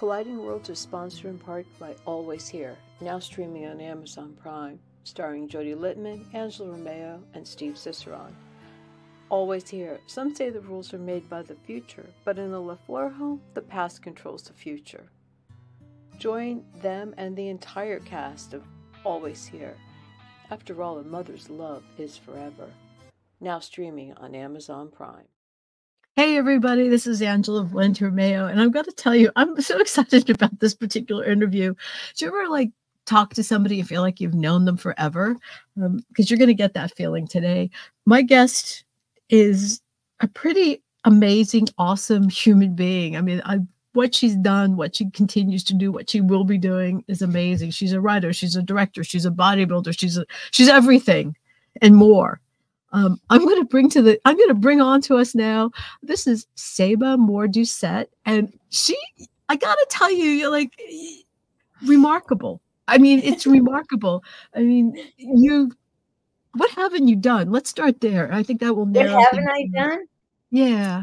Colliding Worlds is sponsored in part by Always Here, now streaming on Amazon Prime, starring Jodie Littman, Angela Romeo, and Steve Ciceron. Always Here. Some say the rules are made by the future, but in the LaFleur home, the past controls the future. Join them and the entire cast of Always Here. After all, a mother's love is forever. Now streaming on Amazon Prime. Hey everybody, this is Angela Romeo, and I've got to tell you, I'm so excited about this particular interview. Do you ever talk to somebody and feel like you've known them forever? Because you're going to get that feeling today. My guest is a pretty amazing, awesome human being. I mean, what she's done, what she continues to do, what she will be doing is amazing. She's a writer, she's a director, she's a bodybuilder, she's everything and more. I'm going to bring on to us now. This is Saba Moor-Doucette, and I got to tell you, you're remarkable. I mean, it's remarkable. I mean, what haven't you done? Let's start there. I think that will narrow. What haven't I done? Yeah.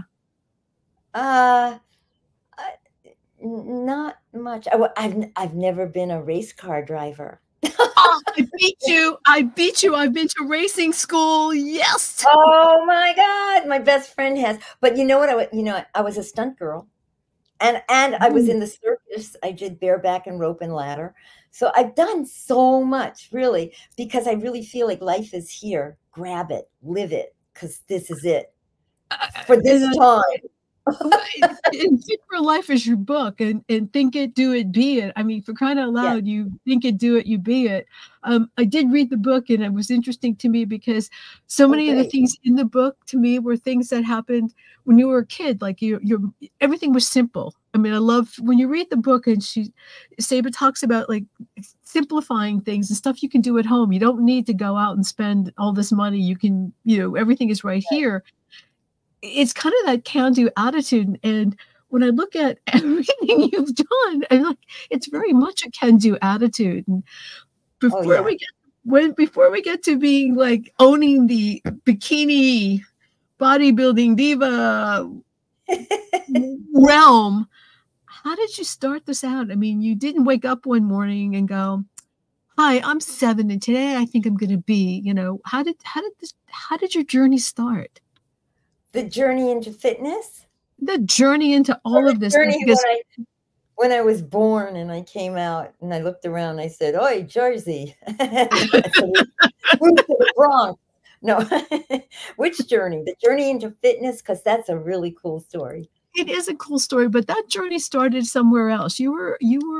Not much. I've never been a race car driver. Oh, I beat you. I've been to racing school. Yes. Oh my God. My best friend has. But you know what? I was a stunt girl. And I was in the circus. I did bareback and rope and ladder. So I've done so much, really, because I really feel like life is here. Grab it, live it, because this is it for this time. And Fit for Life is your book, and Think It, Do It, Be It. I mean, for crying out loud, You think it, do it, you be it. I did read the book, and it was interesting to me because so many of the things in the book to me were things that happened when you were a kid. Like everything was simple. I mean, I love when you read the book, and Saba talks about simplifying things and stuff you can do at home. You don't need to go out and spend all this money. You can, everything is right here. It's kind of that can-do attitude, and when I look at everything you've done, it's very much a can-do attitude. And before we get to being owning the bikini bodybuilding diva realm, how did you start this out? I mean, you didn't wake up one morning and go, "Hi, I'm 7, and today I think I'm going to be." How did your journey start? The journey into fitness? The journey into all of this. When I was born and I came out and I looked around, I said, "Oi, Jersey." Move to the Bronx. No, which journey? The journey into fitness, because that's a really cool story. It is a cool story, but that journey started somewhere else. You were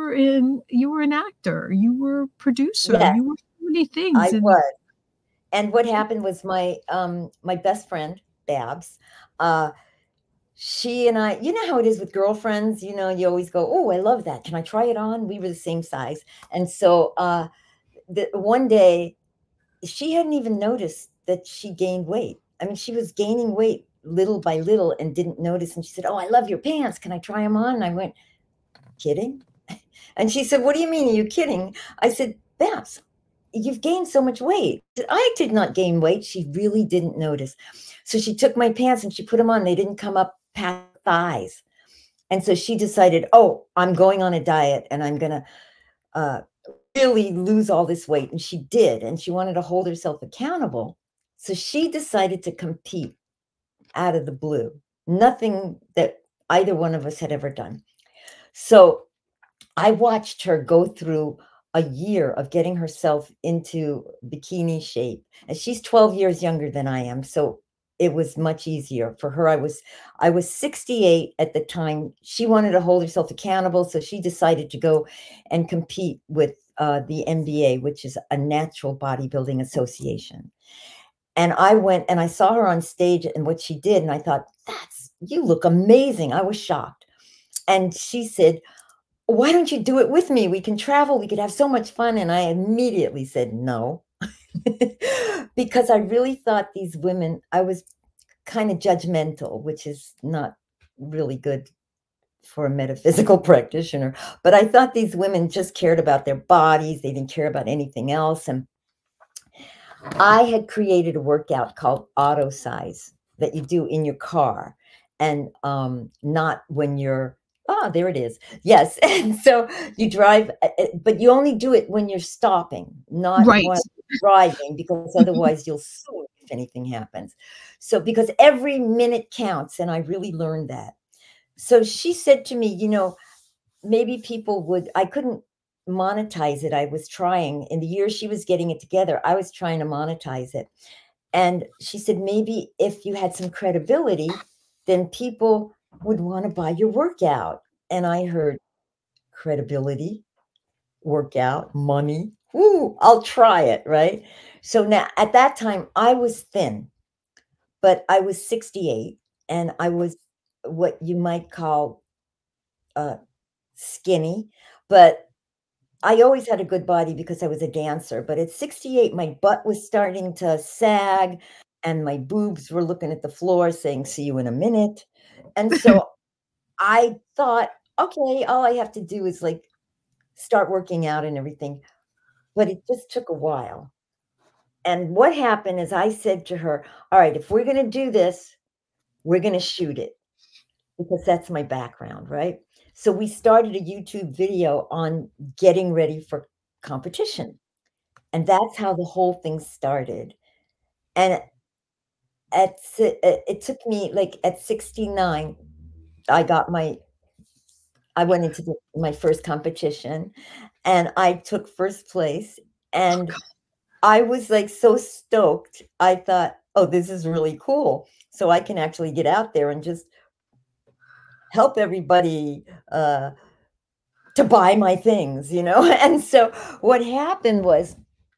an actor, you were a producer, you were so many things. I was. And what happened was my best friend, Babs, she and I, you know how it is with girlfriends, you always go, "Oh, I love that. Can I try it on?" We were the same size. And so one day she hadn't even noticed that she gained weight. I mean, she was gaining weight little by little and didn't notice. And she said, "Oh, I love your pants. Can I try them on?" And I went, "Kidding?" And she said, "What do you mean? Are you kidding?" I said, "Babs, you've gained so much weight." I did not gain weight. She really didn't notice. So she took my pants and she put them on. They didn't come up past thighs. And so she decided, "Oh, I'm going on a diet and I'm going to really lose all this weight." And she did. And she wanted to hold herself accountable. So she decided to compete out of the blue. Nothing that either one of us had ever done. So I watched her go through a year of getting herself into bikini shape. And she's 12 years younger than I am. So it was much easier for her. I was 68 at the time. She wanted to hold herself accountable. So she decided to go and compete with the NBA, which is a natural bodybuilding association. And I went and I saw her on stage and what she did. And I thought, you look amazing. I was shocked. And she said, "Why don't you do it with me? We can travel. We could have so much fun." And I immediately said no, because I really thought these women, I was kind of judgmental, which is not really good for a metaphysical practitioner. But I thought these women just cared about their bodies. They didn't care about anything else. And I had created a workout called Auto Size that you do in your car and not when you're Ah, there it is. Yes. And so you drive, but you only do it when you're stopping, not Right. while driving, because otherwise you'll sue if anything happens. So, because every minute counts, and I really learned that. So she said to me, maybe people would, I couldn't monetize it. I was trying in the years she was getting it together. I was trying to monetize it. And she said, maybe if you had some credibility, then people would want to buy your workout. And I heard credibility, workout, money. Ooh, I'll try it. Right. So now at that time, I was thin, but I was 68 and I was what you might call uh, skinny. But I always had a good body because I was a dancer. But at 68, my butt was starting to sag and my boobs were looking at the floor saying, see you in a minute. And so I thought, okay, all I have to do is like start working out and everything. But it just took a while. And what happened is I said to her, all right, if we're going to do this, we're going to shoot it because that's my background, right? So we started a YouTube video on getting ready for competition. And that's how the whole thing started. And it took me like at 69, I went into my first competition and I took first place. And I was like so stoked. I thought, oh, this is really cool. So I can actually get out there and just help everybody to buy my things, And so what happened was,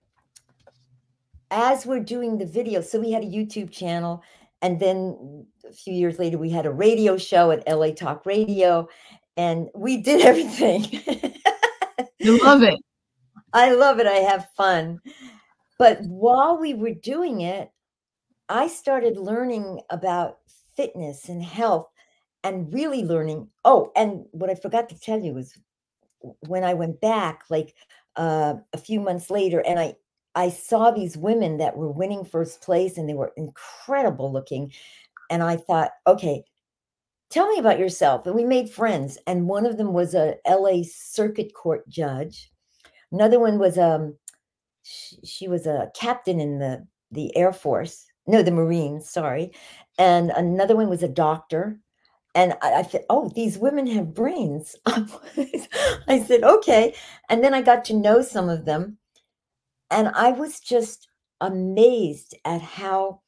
as we're doing the video, so we had a YouTube channel, and then a few years later, we had a radio show at LA Talk Radio, and we did everything. You love it. I love it. I have fun. But while we were doing it, I started learning about fitness and health and really learning. Oh, and what I forgot to tell you was when I went back, like a few months later, and I saw these women that were winning first place and they were incredible looking. And I thought, okay, tell me about yourself. And we made friends. And one of them was a LA circuit court judge. Another one was she was a captain in the Air Force. No, the Marines, sorry. And another one was a doctor. And I said, oh, these women have brains. I said, okay. And then I got to know some of them. And I was just amazed at how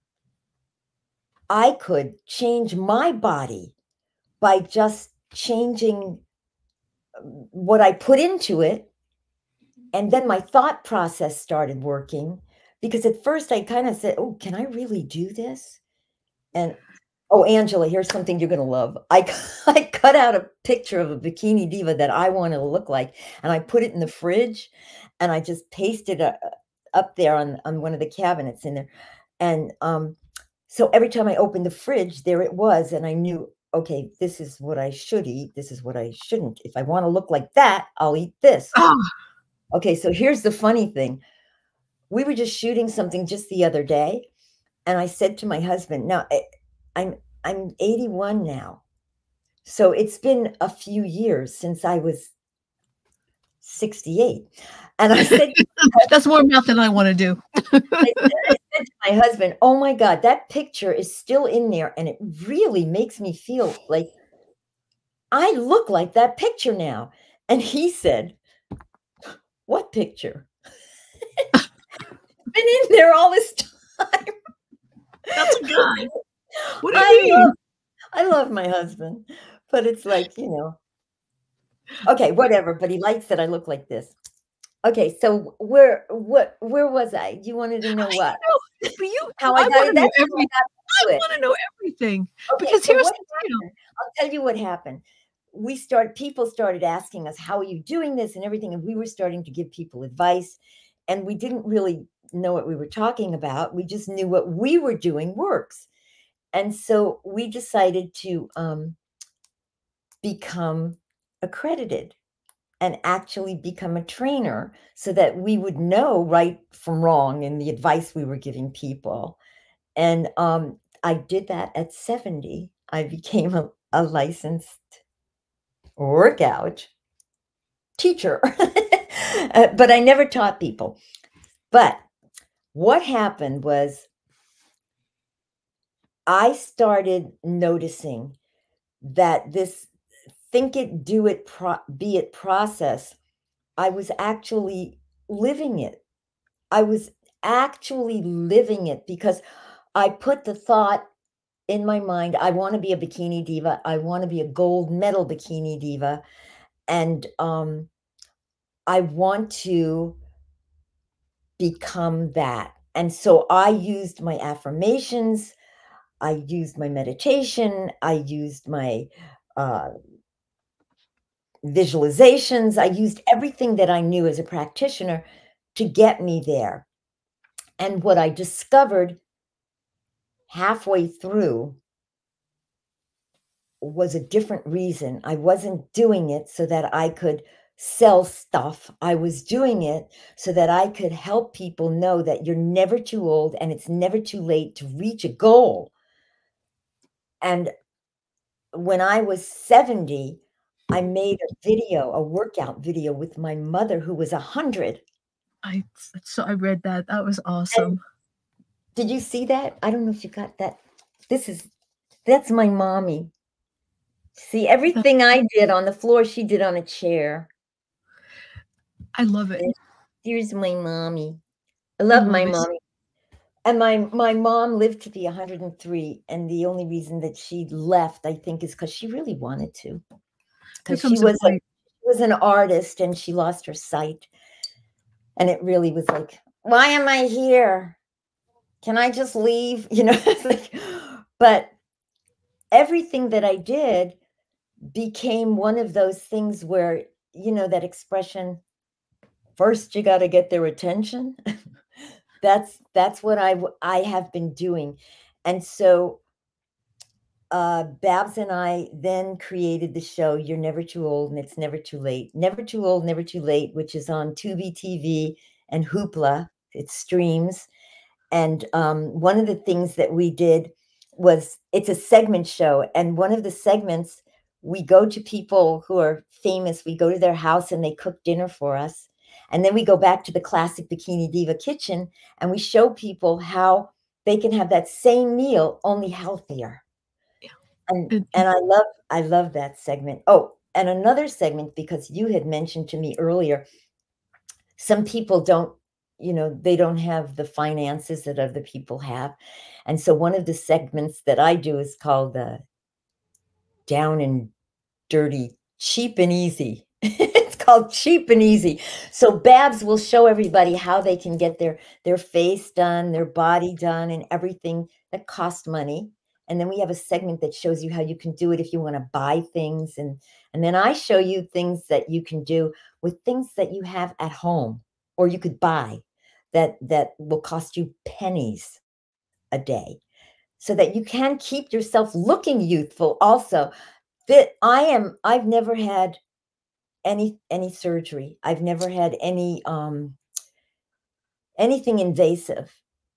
I could change my body by just changing what I put into it. And then my thought process started working because at first I kind of said, oh, can I really do this? And oh, Angela, here's something you're going to love. I cut out a picture of a bikini diva that I wanted to look like, and I put it in the fridge, and I just pasted it up there on one of the cabinets in there. And so every time I opened the fridge, there it was, and I knew, okay, this is what I should eat. This is what I shouldn't. If I want to look like that, I'll eat this. Oh. Okay, so here's the funny thing. We were just shooting something just the other day, and I said to my husband, now, I'm 81 now. So it's been a few years since I was 68. And I said, that's more math than I want to do. I said to my husband, oh my God, that picture is still in there. And it really makes me feel like I look like that picture now. And he said, what picture? It's been in there all this time. That's a guy. What do you mean? I love my husband, but it's like, okay, whatever. But he likes that I look like this. Okay, so where was I? You wanted to know what? How I got it? I want to know everything. Okay, because so here's the deal. I'll tell you what happened. People started asking us, how are you doing this and everything? And we were starting to give people advice. And we didn't really know what we were talking about. We just knew what we were doing works. And so we decided to become accredited and actually become a trainer so that we would know right from wrong in the advice we were giving people. And I did that at 70. I became a licensed workout teacher, but I never taught people. But what happened was I started noticing that this think it, do it, be it process, I was actually living it. I was actually living it because I put the thought in my mind, I want to be a bikini diva. I want to be a gold medal bikini diva. And I want to become that. And so I used my affirmations, I used my meditation, I used my visualizations, I used everything that I knew as a practitioner to get me there. And what I discovered halfway through was a different reason. I wasn't doing it so that I could sell stuff. I was doing it so that I could help people know that you're never too old and it's never too late to reach a goal. And when I was 70, I made a video, a workout video with my mother who was 100. I read that. That was awesome. And did you see that? I don't know if you got that. That's my mommy. See, everything I did on the floor, she did on a chair. I love it. Here's my mommy. I love my mommy. And my mom lived to be 103. And the only reason that she left, I think, is because she really wanted to. Because she was an artist and she lost her sight. And it really was like, why am I here? Can I just leave? You know, it's like, but everything that I did became one of those things where, you know, that expression, first you got to get their attention. That's what I have been doing. And so Babs and I then created the show You're Never Too Old and It's Never Too Late. Never Too Old, Never Too Late, which is on Tubi TV and Hoopla. It streams. And one of the things that we did was, it's a segment show. And one of the segments, we go to people who are famous. We go to their house and they cook dinner for us. And then we go back to the classic Bikini Diva kitchen and we show people how they can have that same meal, only healthier. Yeah. And I love that segment. Oh, and another segment, because you had mentioned to me earlier, some people don't, you know, they don't have the finances that other people have. And so one of the segments that I do is called Down and Dirty, Cheap and Easy. It's called Cheap and Easy. So Babs will show everybody how they can get their face done, their body done, and everything that costs money. And then we have a segment that shows you how you can do it if you want to buy things. And then I show you things that you can do with things that you have at home or you could buy that will cost you pennies a day so that you can keep yourself looking youthful. Also, that I've never had any surgery. I've never had any anything invasive.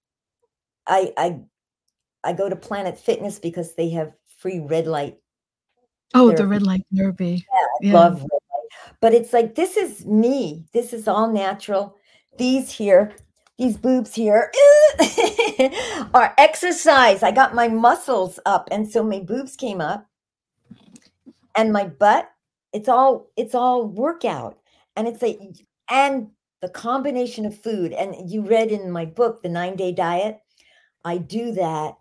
I go to Planet Fitness because they have free red light. Oh, therapy. The red light therapy. Yeah, I love red light. But it's like, this is me. This is all natural. These boobs here are exercise. I got my muscles up, and so my boobs came up, and my butt. It's all workout, and it's like, and the combination of food. And you read in my book, The 9-Day Diet. I do that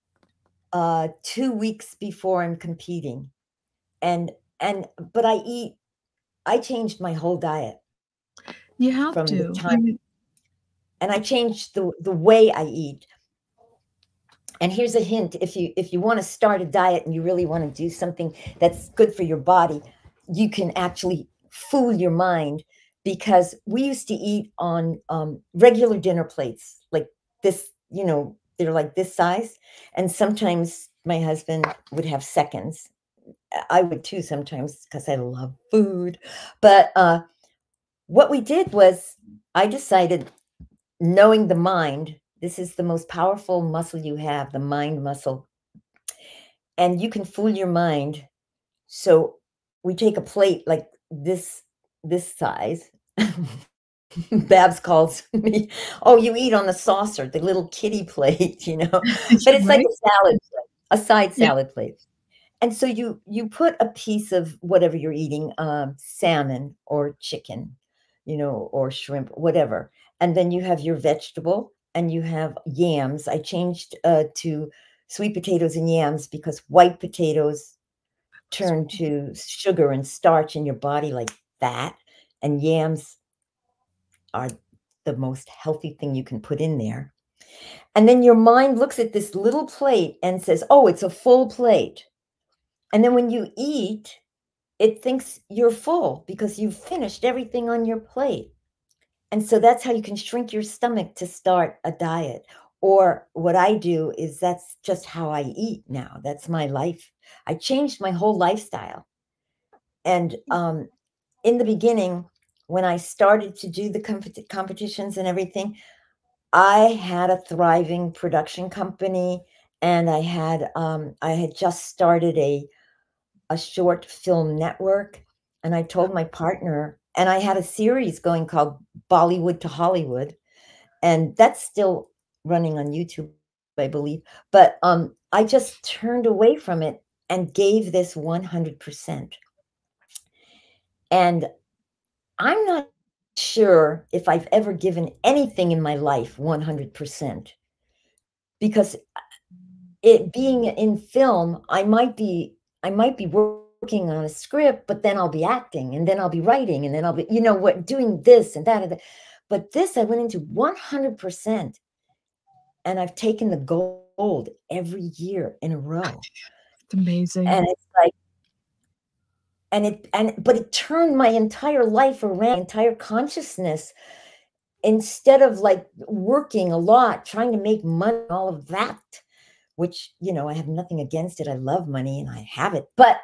2 weeks before I'm competing, but I changed my whole diet. You have from to. The time, and I changed the way I eat. And here's a hint: if you want to start a diet and you really want to do something that's good for your body, you can actually fool your mind, because we used to eat on regular dinner plates like this. You know, they're like this size, and sometimes my husband would have seconds. I would too sometimes because I love food. But what we did was, I decided, knowing the mind, this is the most powerful muscle you have, the mind muscle. And you can fool your mind. So we take a plate like this size. Babs calls me, oh, you eat on the saucer, the little kitty plate, you know, but it's like Right? a salad plate, a side Yeah. salad plate. And so you put a piece of whatever you're eating, salmon or chicken, you know, or shrimp, whatever. And then you have your vegetable and you have yams. I changed to sweet potatoes and yams because white potatoes turn to sugar and starch in your body like that. And yams are the most healthy thing you can put in there. And then your mind looks at this little plate and says, oh, it's a full plate. And then when you eat, it thinks you're full because you've finished everything on your plate. And so that's how you can shrink your stomach to start a diet. Or what I do is that's just how I eat now. That's my life. I changed my whole lifestyle. And in the beginning, when I started to do the competitions and everything, I had a thriving production company, and I had just started a short film network, and I told my partner, and I had a series going called Bollywood to Hollywood, and that's still running on YouTube, I believe. But I just turned away from it and gave this 100%. And I'm not sure if I've ever given anything in my life 100%, because it being in film, I might be working on a script, but then I'll be acting, and then I'll be writing, and then I'll be, you know what, doing this and that and that. But this, I went into 100%, and I've taken the gold every year in a row. It's amazing. And it's like, but it turned my entire life around, my entire consciousness. Instead of like working a lot, trying to make money, all of that, which, you know, I have nothing against it. I love money and I have it. But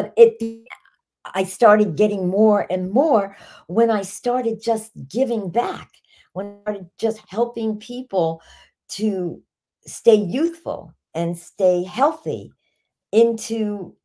I started getting more and more when I started just giving back, when I started just helping people to stay youthful and stay healthy into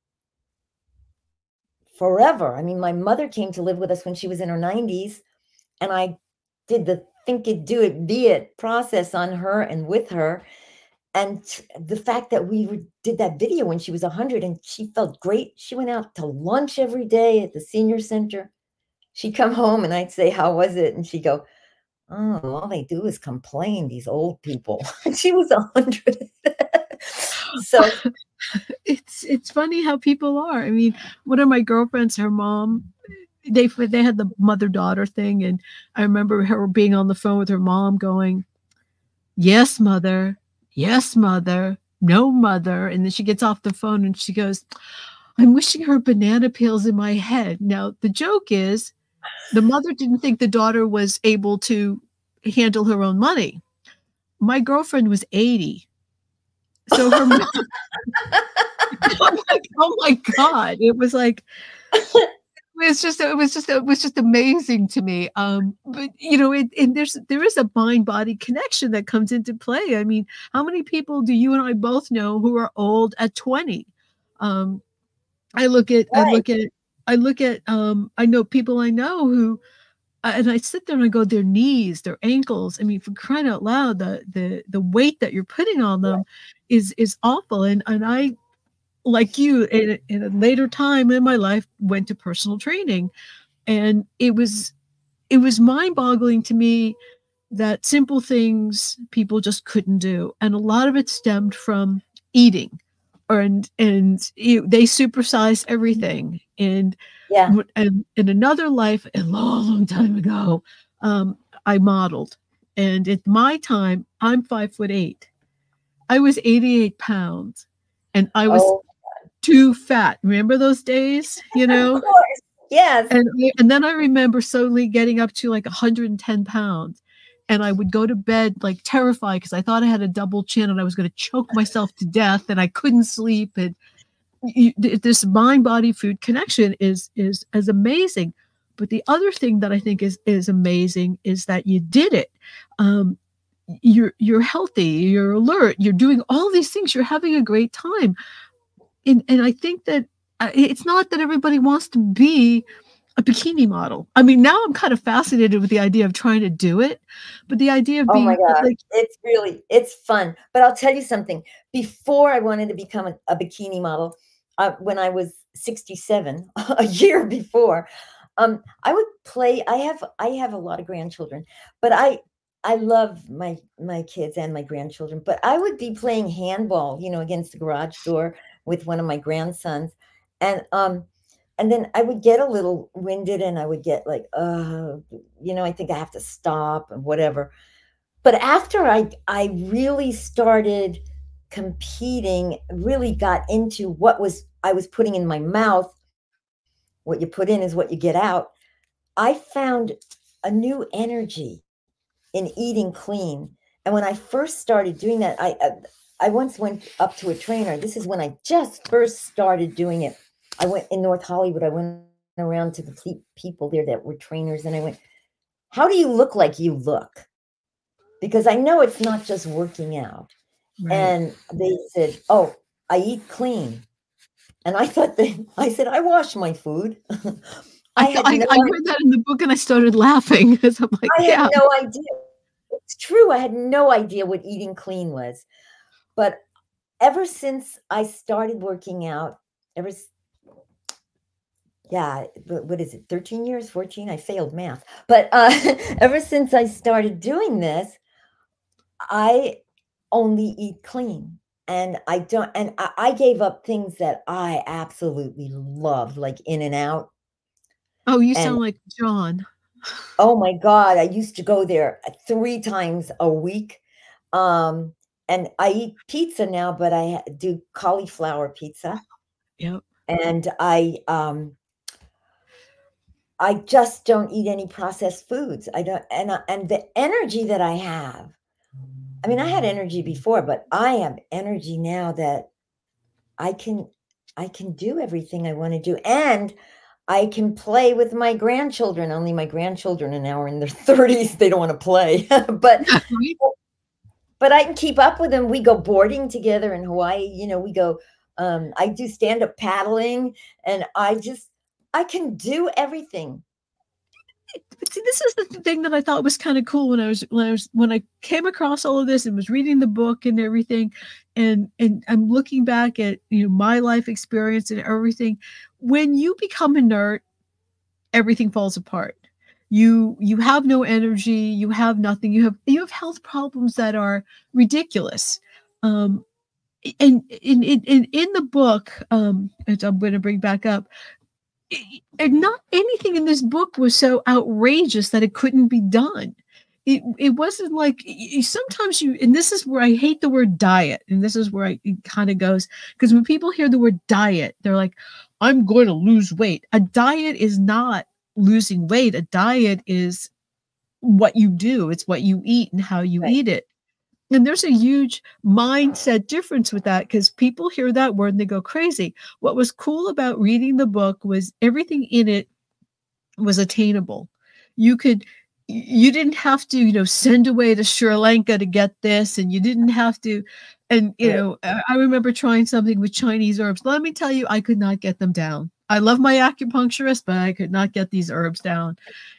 forever. I mean, my mother came to live with us when she was in her 90s, and I did the think it, do it, be it process on her and with her. And the fact that we did that video when she was 100 and she felt great. She went out to lunch every day at the senior center. She'd come home and I'd say, how was it? And she'd go, oh, all they do is complain, these old people. And she was 100. So it's funny how people are. I mean, one of my girlfriends, her mom, they had the mother-daughter thing, and I remember her being on the phone with her mom going, yes, mother, no, mother. And then she gets off the phone and she goes, I'm wishing her banana peels in my head. Now, the joke is the mother didn't think the daughter was able to handle her own money. My girlfriend was 80. So her mom, oh my God. It was like, it was just amazing to me. But you know, there is a mind-body connection that comes into play. I mean, how many people do you and I both know who are old at 20? I know people I know who, and I sit there and I go, their knees, their ankles. I mean, for crying out loud, the weight that you're putting on them is awful. And I, like you, in a later time in my life, went to personal training, and it was mind-boggling to me that simple things people just couldn't do, and a lot of it stemmed from eating, and they supersized everything. And yeah. And in another life, a long time ago, I modeled, and at my time, I'm 5'8". I was 88 pounds, and I was too fat. Remember those days, you know? Of course. Yes. And then I remember slowly getting up to like 110 pounds. And I would go to bed like terrified because I thought I had a double chin and I was going to choke myself to death, and I couldn't sleep. And this mind-body food connection is amazing. But the other thing that I think is amazing is that you did it. You're healthy, you're alert, you're doing all these things, you're having a great time. And I think that it's not that everybody wants to be a bikini model. I mean, now I'm kind of fascinated with the idea of trying to do it, but the idea of Oh my being God, like, it's fun. But I'll tell you something. Before I wanted to become a bikini model, when I was 67, a year before, I would play. I have a lot of grandchildren, but I love my kids and my grandchildren. But I would be playing handball, against the garage door with one of my grandsons, and then I would get a little winded, and I would get like, I think I have to stop and whatever. But after I really started competing, really got into I was putting in my mouth. What you put in is what you get out. I found a new energy in eating clean. And when I first started doing that, I once went up to a trainer. This is when I just first started doing it. I went in North Hollywood. I went around to the people there that were trainers, and I went, "How do you look like you look?" Because I know it's not just working out. Right. And they said, "Oh, I eat clean." And I thought I said, "I wash my food." I read that in the book, and I started laughing because I'm like, I had no idea. It's true. I had no idea what eating clean was. But ever since I started working out, what is it, 13 years, 14? I failed math. But ever since I started doing this, I only eat clean. And I gave up things that I absolutely loved, like In-N-Out. Oh, you sound like John. Oh my God. I used to go there 3 times a week. And I eat pizza now, but I do cauliflower pizza. Yep. And I just don't eat any processed foods. I don't, and the energy that I have, I mean, I had energy before, but I have energy now that I can do everything I want to do. And I can play with my grandchildren. Only my grandchildren are now in their 30s. They don't want to play, but I can keep up with them. We go boarding together in Hawaii. We go, I do stand-up paddling, and I can do everything. But see, this is the thing that I thought was kind of cool when I came across all of this and was reading the book and everything, and I'm looking back at my life experience and everything. When you become inert, everything falls apart. You have no energy. You have nothing. You have health problems that are ridiculous. And in the book, which I'm going to bring back up, and not anything in this book was so outrageous that it couldn't be done. It wasn't like sometimes and this is where I hate the word diet, and this is where it kind of goes, because when people hear the word diet, they're like, I'm going to lose weight. A diet is not losing weight. A diet is what you do. It's what you eat and how you eat it. And there's a huge mindset difference with that, because people hear that word and they go crazy. What was cool about reading the book was everything in it was attainable. You didn't have to, send away to Sri Lanka to get this, and you didn't have to. And, I remember trying something with Chinese herbs. Let me tell you, I could not get them down. I love my acupuncturist, but I could not get these herbs down.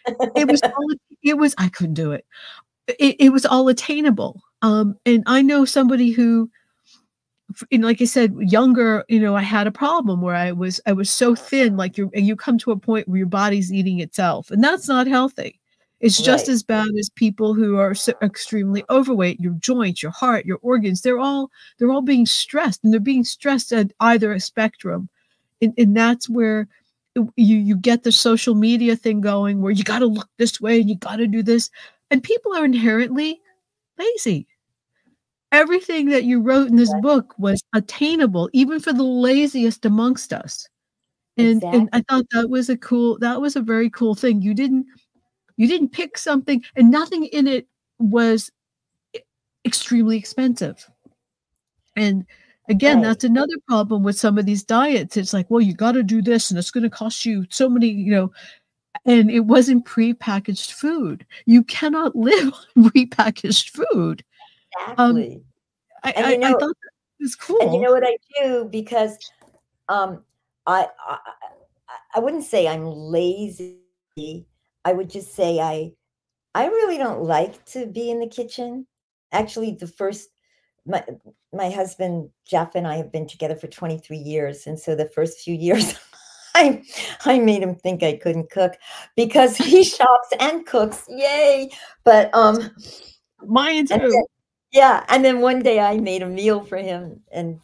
I couldn't do it. It was all attainable. And I know somebody who, like I said, younger, I had a problem where I was so thin, like you come to a point where your body's eating itself, and that's not healthy. It's just as bad as people who are so extremely overweight. Your joints, your heart, your organs, they're all being stressed, and they're being stressed at either a spectrum. And that's where you get the social media thing going, where you got to look this way and you got to do this. And people are inherently lazy. Everything that you wrote in this book was attainable, even for the laziest amongst us. And I thought that was a very cool thing. You didn't pick something, and nothing in it was extremely expensive. And again, that's another problem with some of these diets. It's like, well, you got to do this, and it's going to cost you so many, and it wasn't prepackaged food. You cannot live on prepackaged food. Exactly. I thought that was cool. And you know what I do? Because I wouldn't say I'm lazy. I would just say I really don't like to be in the kitchen. Actually, my my husband Jeff and I have been together for 23 years, and so the first few years I I made him think I couldn't cook because he shops and cooks. Yay. But Mine and too. yeah, and then one day I made a meal for him, and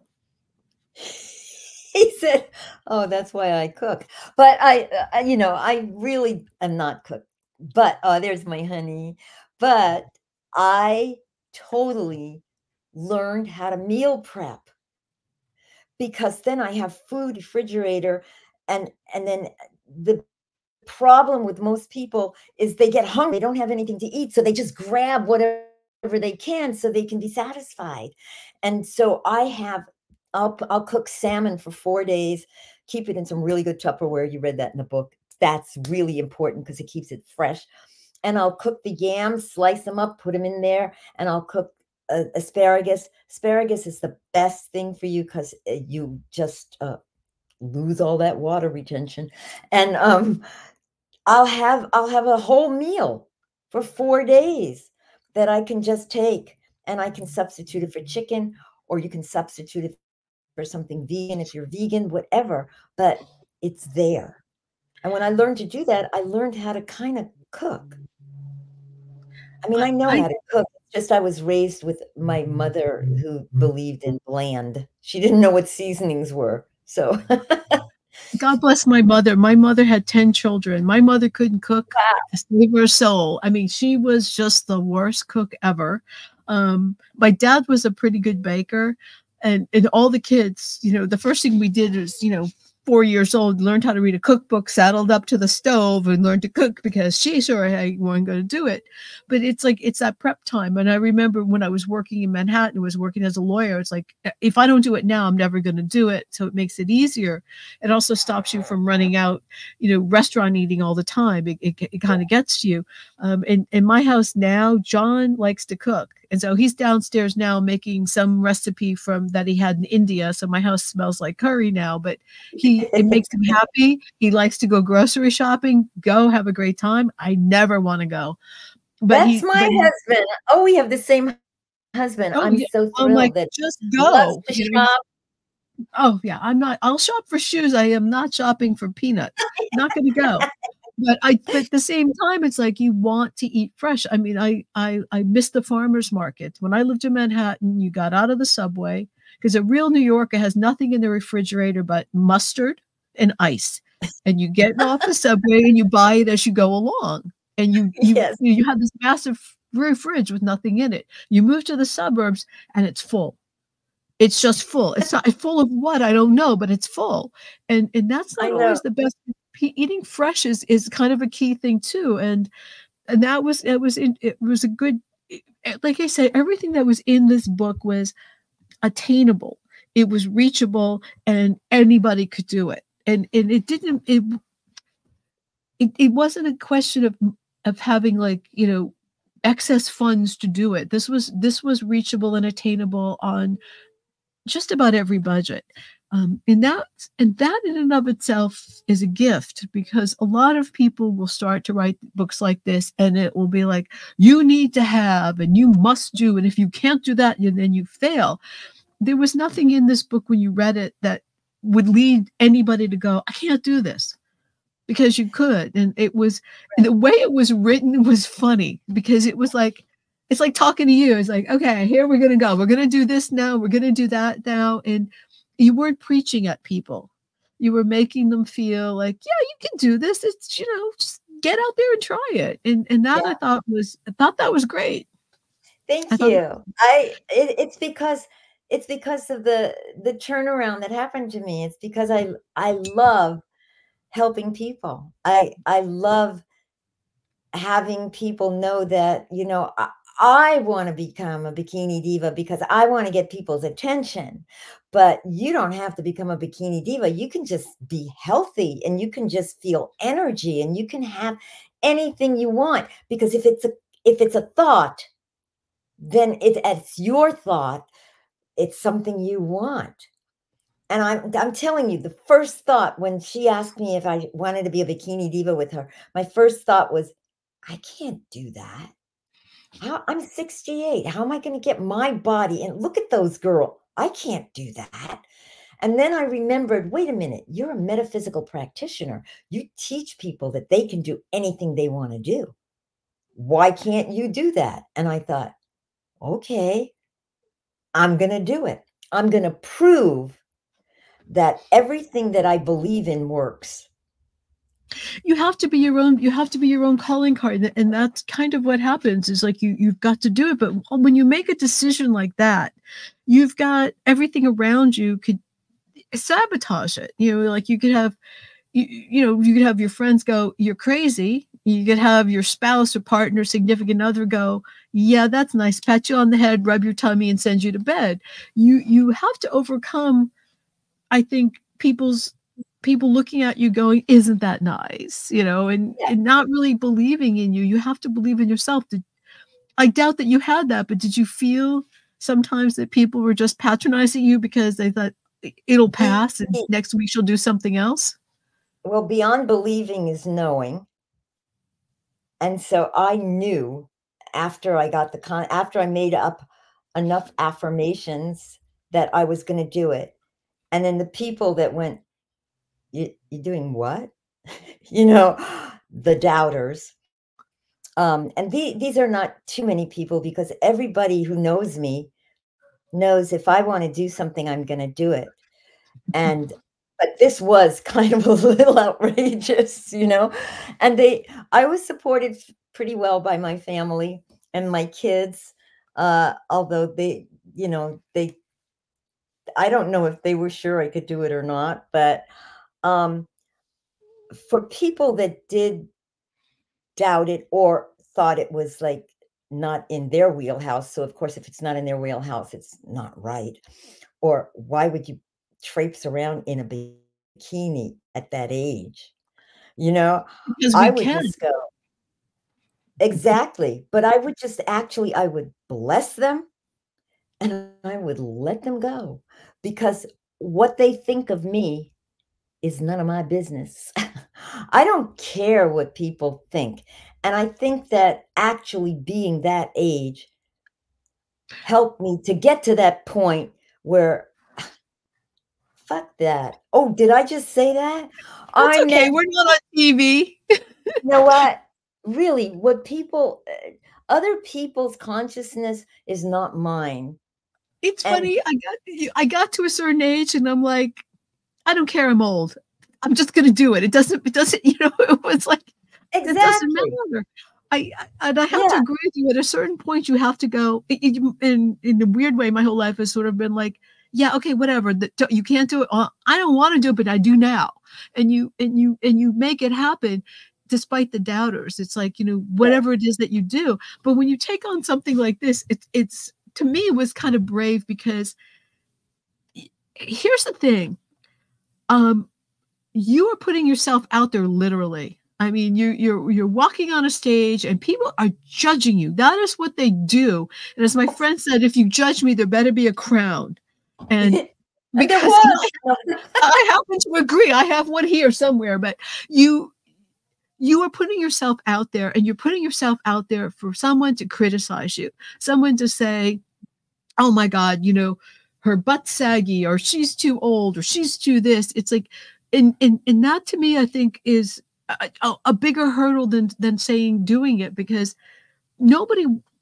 he said, "Oh, that's why I cook." But I really am not cook. But there's my honey. But I totally learned how to meal prep because then I have food refrigerator, and then the problem with most people is they get hungry, they don't have anything to eat, so they just grab whatever they can so they can be satisfied. And so I'll cook salmon for 4 days, keep it in some really good Tupperware. You read that in the book. That's really important because it keeps it fresh. And I'll cook the yams, slice them up, put them in there, and I'll cook asparagus. Asparagus is the best thing for you because you just lose all that water retention. And I'll have a whole meal for 4 days that I can just take, and I can substitute it for chicken, or you can substitute it for something vegan if you're vegan, whatever, but it's there. And when I learned to do that, I learned how to kind of cook. I mean, I know I how to cook. It's just I was raised with my mother who believed in bland. She didn't know what seasonings were. So God bless my mother. My mother had 10 children. My mother couldn't cook to save her soul. I mean, she was just the worst cook ever. My dad was a pretty good baker, and all the kids, the first thing we did was, 4 years old, learned how to read a cookbook, saddled up to the stove and learned to cook because she sure wasn't going to do it. But it's like, it's that prep time. And I remember when I was working in Manhattan, was working as a lawyer, it's like, if I don't do it now, I'm never going to do it. So it makes it easier. It also stops you from running out, restaurant eating all the time. It kind of gets you. In my house now, John likes to cook. And so he's downstairs now making some recipe from that he had in India. So my house smells like curry now, but it makes him happy. He likes to go grocery shopping, go have a great time. I never want to go. But that's my husband. Oh, we have the same husband. Oh, I'm yeah. so I'm like, thrilled that just loves go. to shop. Oh yeah, I'll shop for shoes. I am not shopping for peanuts. Not going to go. But at the same time, it's like you want to eat fresh. I mean, I miss the farmers market. When I lived in Manhattan, you got out of the subway because a real New Yorker has nothing in the refrigerator but mustard and ice. And you get off the subway and you buy it as you go along. And Yes. you have this massive fridge with nothing in it. You move to the suburbs and it's full. It's just full. It's not full of what, I don't know, but it's full. And that's I not know. always the best. Eating fresh is kind of a key thing too. And it was a good, like I said, everything that was in this book was attainable. It was reachable and anybody could do it. And it wasn't a question of having excess funds to do it. This was reachable and attainable on just about every budget. And that in and of itself is a gift because a lot of people will start to write books like this and it will be like, you need to have, and you must do. And if you can't do that, then you fail. There was nothing in this book when you read it that would lead anybody to go, I can't do this. Because you could. And the way it was written was funny because it's like talking to you. It's like, okay, here we're going to go. We're going to do this now. We're going to do that now. And you weren't preaching at people. You were making them feel like, yeah, you can do this. It's, just get out there and try it. And that Yeah. I thought that was great. Thank I thought, you. It's because of the turnaround that happened to me. It's because I love helping people. I love having people know that, I want to become a bikini diva because I want to get people's attention. But you don't have to become a bikini diva. You can just be healthy and you can just feel energy and you can have anything you want. Because if it's a thought, then it's your thought. It's something you want. And I'm telling you, the first thought when she asked me if I wanted to be a bikini diva with her, my first thought was, I can't do that. I'm 68. How am I going to get my body? And look at those girls. I can't do that. And then I remembered, wait a minute, you're a metaphysical practitioner. You teach people that they can do anything they want to do. Why can't you do that? And I thought, okay, I'm going to do it. I'm going to prove that everything that I believe in works. You have to be your own calling card. And that's kind of what happens, is like you've got to do it. But when you make a decision like that, you've got everything around you could sabotage it. Like you could have, you could have your friends go, you're crazy. You could have your spouse or partner, significant other go, yeah, that's nice. Pat you on the head, rub your tummy, and send you to bed. You have to overcome, I think, people looking at you going, isn't that nice? And not really believing in you. You have to believe in yourself. I doubt that you had that, but did you feel sometimes that people were just patronizing you because they thought it'll pass and next week she'll do something else? Well, beyond believing is knowing. And so I knew after I got after I made up enough affirmations that I was going to do it. And then the people that went, you're doing what? The doubters. And these are not too many people, because everybody who knows me knows if I want to do something, I'm going to do it. But this was kind of a little outrageous, and I was supported pretty well by my family and my kids, although they, I don't know if they were sure I could do it or not, but for people that did doubt it or thought it was like not in their wheelhouse. So of course, if it's not in their wheelhouse, it's not right. Or why would you traipse around in a bikini at that age? Because I would just go. Exactly. But I would just I would bless them and I would let them go, because what they think of me is none of my business. I don't care what people think. And I think that actually being that age helped me to get to that point where, fuck that. Oh, did I just say that? That's okay. We're not on TV. You know what? Really, what people, other people's consciousness is not mine. It's funny. I got to a certain age and I'm like, I don't care. I'm old. I'm just going to do it. It doesn't, it was like, exactly. It doesn't matter. I have to agree with you. At a certain point, you have to go. In a weird way, my whole life has sort of been like, yeah, okay, whatever. You can't do it. I don't want to do it, but I do now. And you make it happen, despite the doubters. It's like, whatever it is that you do. But when you take on something like this, it's to me, it was kind of brave, because here's the thing. You are putting yourself out there, literally. I mean, you're walking on a stage and people are judging you. That is what they do. And as my friend said, if you judge me, there better be a crown. And because I happen to agree, I have one here somewhere, but you are putting yourself out there, and you're putting yourself out there for someone to criticize you, someone to say, oh my God, her butt's saggy, or she's too old, or she's too this. It's like, and that to me, I think is a bigger hurdle than doing it, because nobody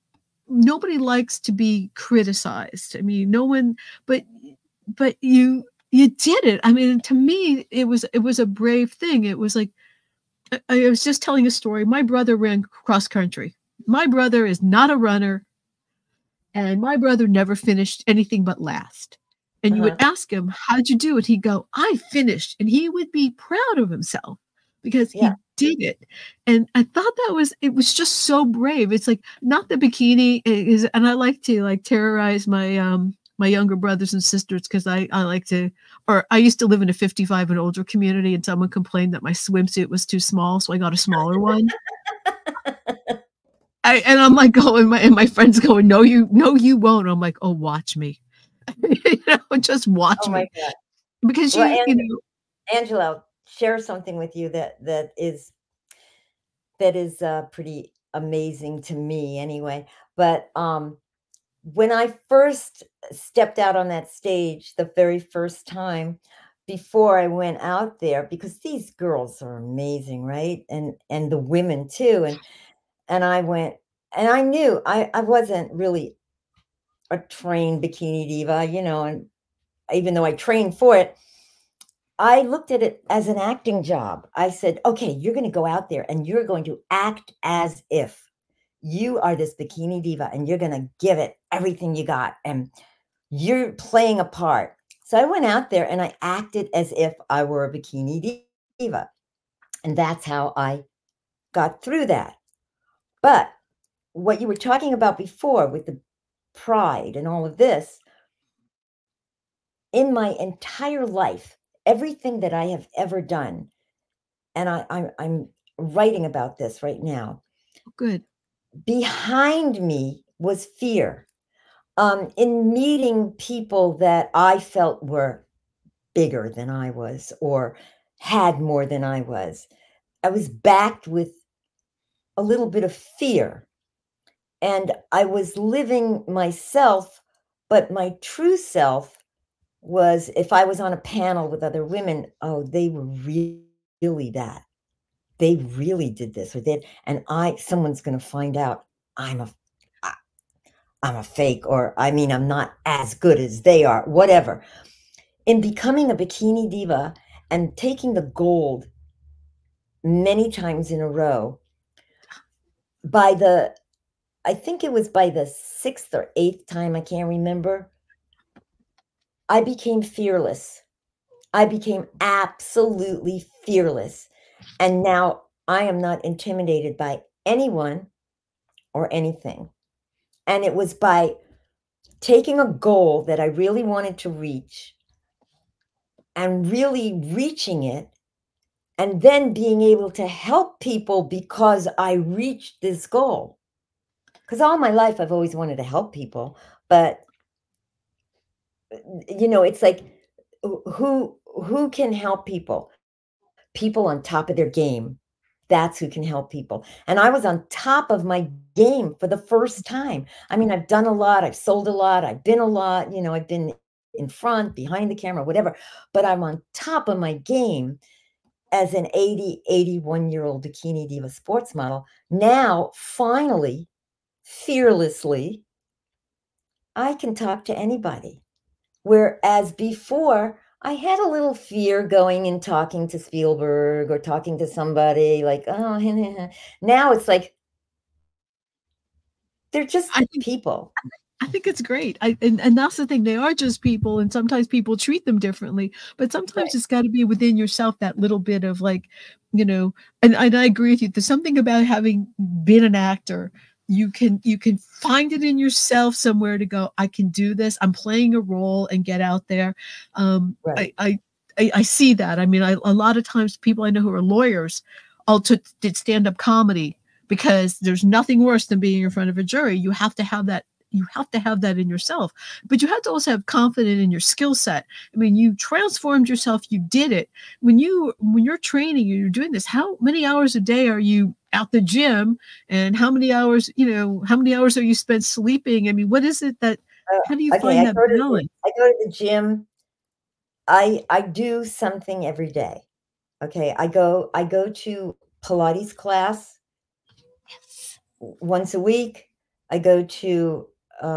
likes to be criticized. I mean, no one, but you did it. I mean, to me, it was a brave thing. It was like, I was just telling a story. My brother ran cross country. My brother is not a runner, and my brother never finished anything but last. And you would ask him, how'd you do it? He'd go, I finished. And he would be proud of himself because he did it. And I thought it was just so brave. It's like, not the bikini is, and I like to terrorize my, my younger brothers and sisters, because I like to, or I used to live in a 55 and older community, and someone complained that my swimsuit was too small. So I got a smaller one. And I'm like, and my friends going, no, you won't. I'm like, oh, watch me. Just watch me. My God. Because Well, you know, Angela, I'll share something with you that is pretty amazing to me anyway. But when I first stepped out on that stage the very first time, before I went out there, because these girls are amazing, right? And the women too. And I went, and I knew I wasn't really a trained bikini diva, and even though I trained for it, I looked at it as an acting job. I said, okay, you're going to go out there and you're going to act as if you are this bikini diva and you're going to give it everything you got and you're playing a part. So I went out there and I acted as if I were a bikini diva. And that's how I got through that. But what you were talking about before with the pride and all of this, in my entire life, everything that I have ever done, and I'm writing about this right now, good. behind me was fear. In meeting people that I felt were bigger than I was or had more than I was backed with a little bit of fear. And I was living myself, but my true self was, if I was on a panel with other women, oh, they were really that. They really did this or that. And someone's going to find out I'm a fake, or I mean, I'm not as good as they are, whatever. In becoming a bikini diva and taking the gold many times in a row, I think it was by the 6th or 8th time, I can't remember, I became fearless. I became absolutely fearless. And now I am not intimidated by anyone or anything. And it was by taking a goal that I really wanted to reach and really reaching it, and then being able to help people because I reached this goal. Because all my life I've always wanted to help people, but it's like, who can help people? People on top of their game. That's who can help people. And I was on top of my game for the first time. I mean, I've done a lot, I've sold a lot, I've been a lot, I've been in front, behind the camera, whatever, but I'm on top of my game as an 80, 81-year-old bikini diva sports model. Now, finally, fearlessly, I can talk to anybody. Whereas before, I had a little fear going and talking to Spielberg or talking to somebody like, oh, now it's like, they're just I think people. I think it's great. And that's the thing. They are just people, and sometimes people treat them differently. But sometimes Right. it's got to be within yourself, that little bit of like, you know. And I agree with you. There's something about having been an actor. You can find it in yourself somewhere to go. I can do this. I'm playing a role and get out there. Um, Right. I I I see that. I mean, a lot of times people I know who are lawyers all did stand up comedy because there's nothing worse than being in front of a jury. You have to have that in yourself, but you have to also have confidence in your skill set. I mean, you transformed yourself, you did it. When you're training, you're doing this, how many hours a day are you at the gym, and how many hours are you spent sleeping? I mean, what is it that how do you Okay, find that balance? I go to the gym. I do something every day. Okay, I go to Pilates class once a week. I go to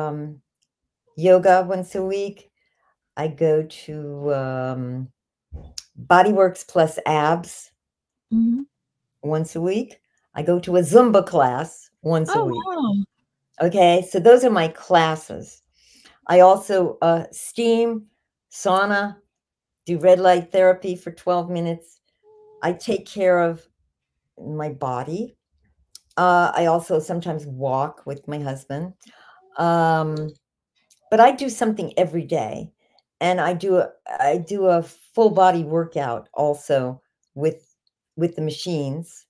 yoga once a week. I go to Bodyworks plus abs Mhm. once a week. I go to a Zumba class once a Oh, week. wow. Okay, so those are my classes. I also steam, sauna, do red light therapy for 12 minutes. I take care of my body. I also sometimes walk with my husband. Um, but I do something every day. And I do a full body workout also with the machines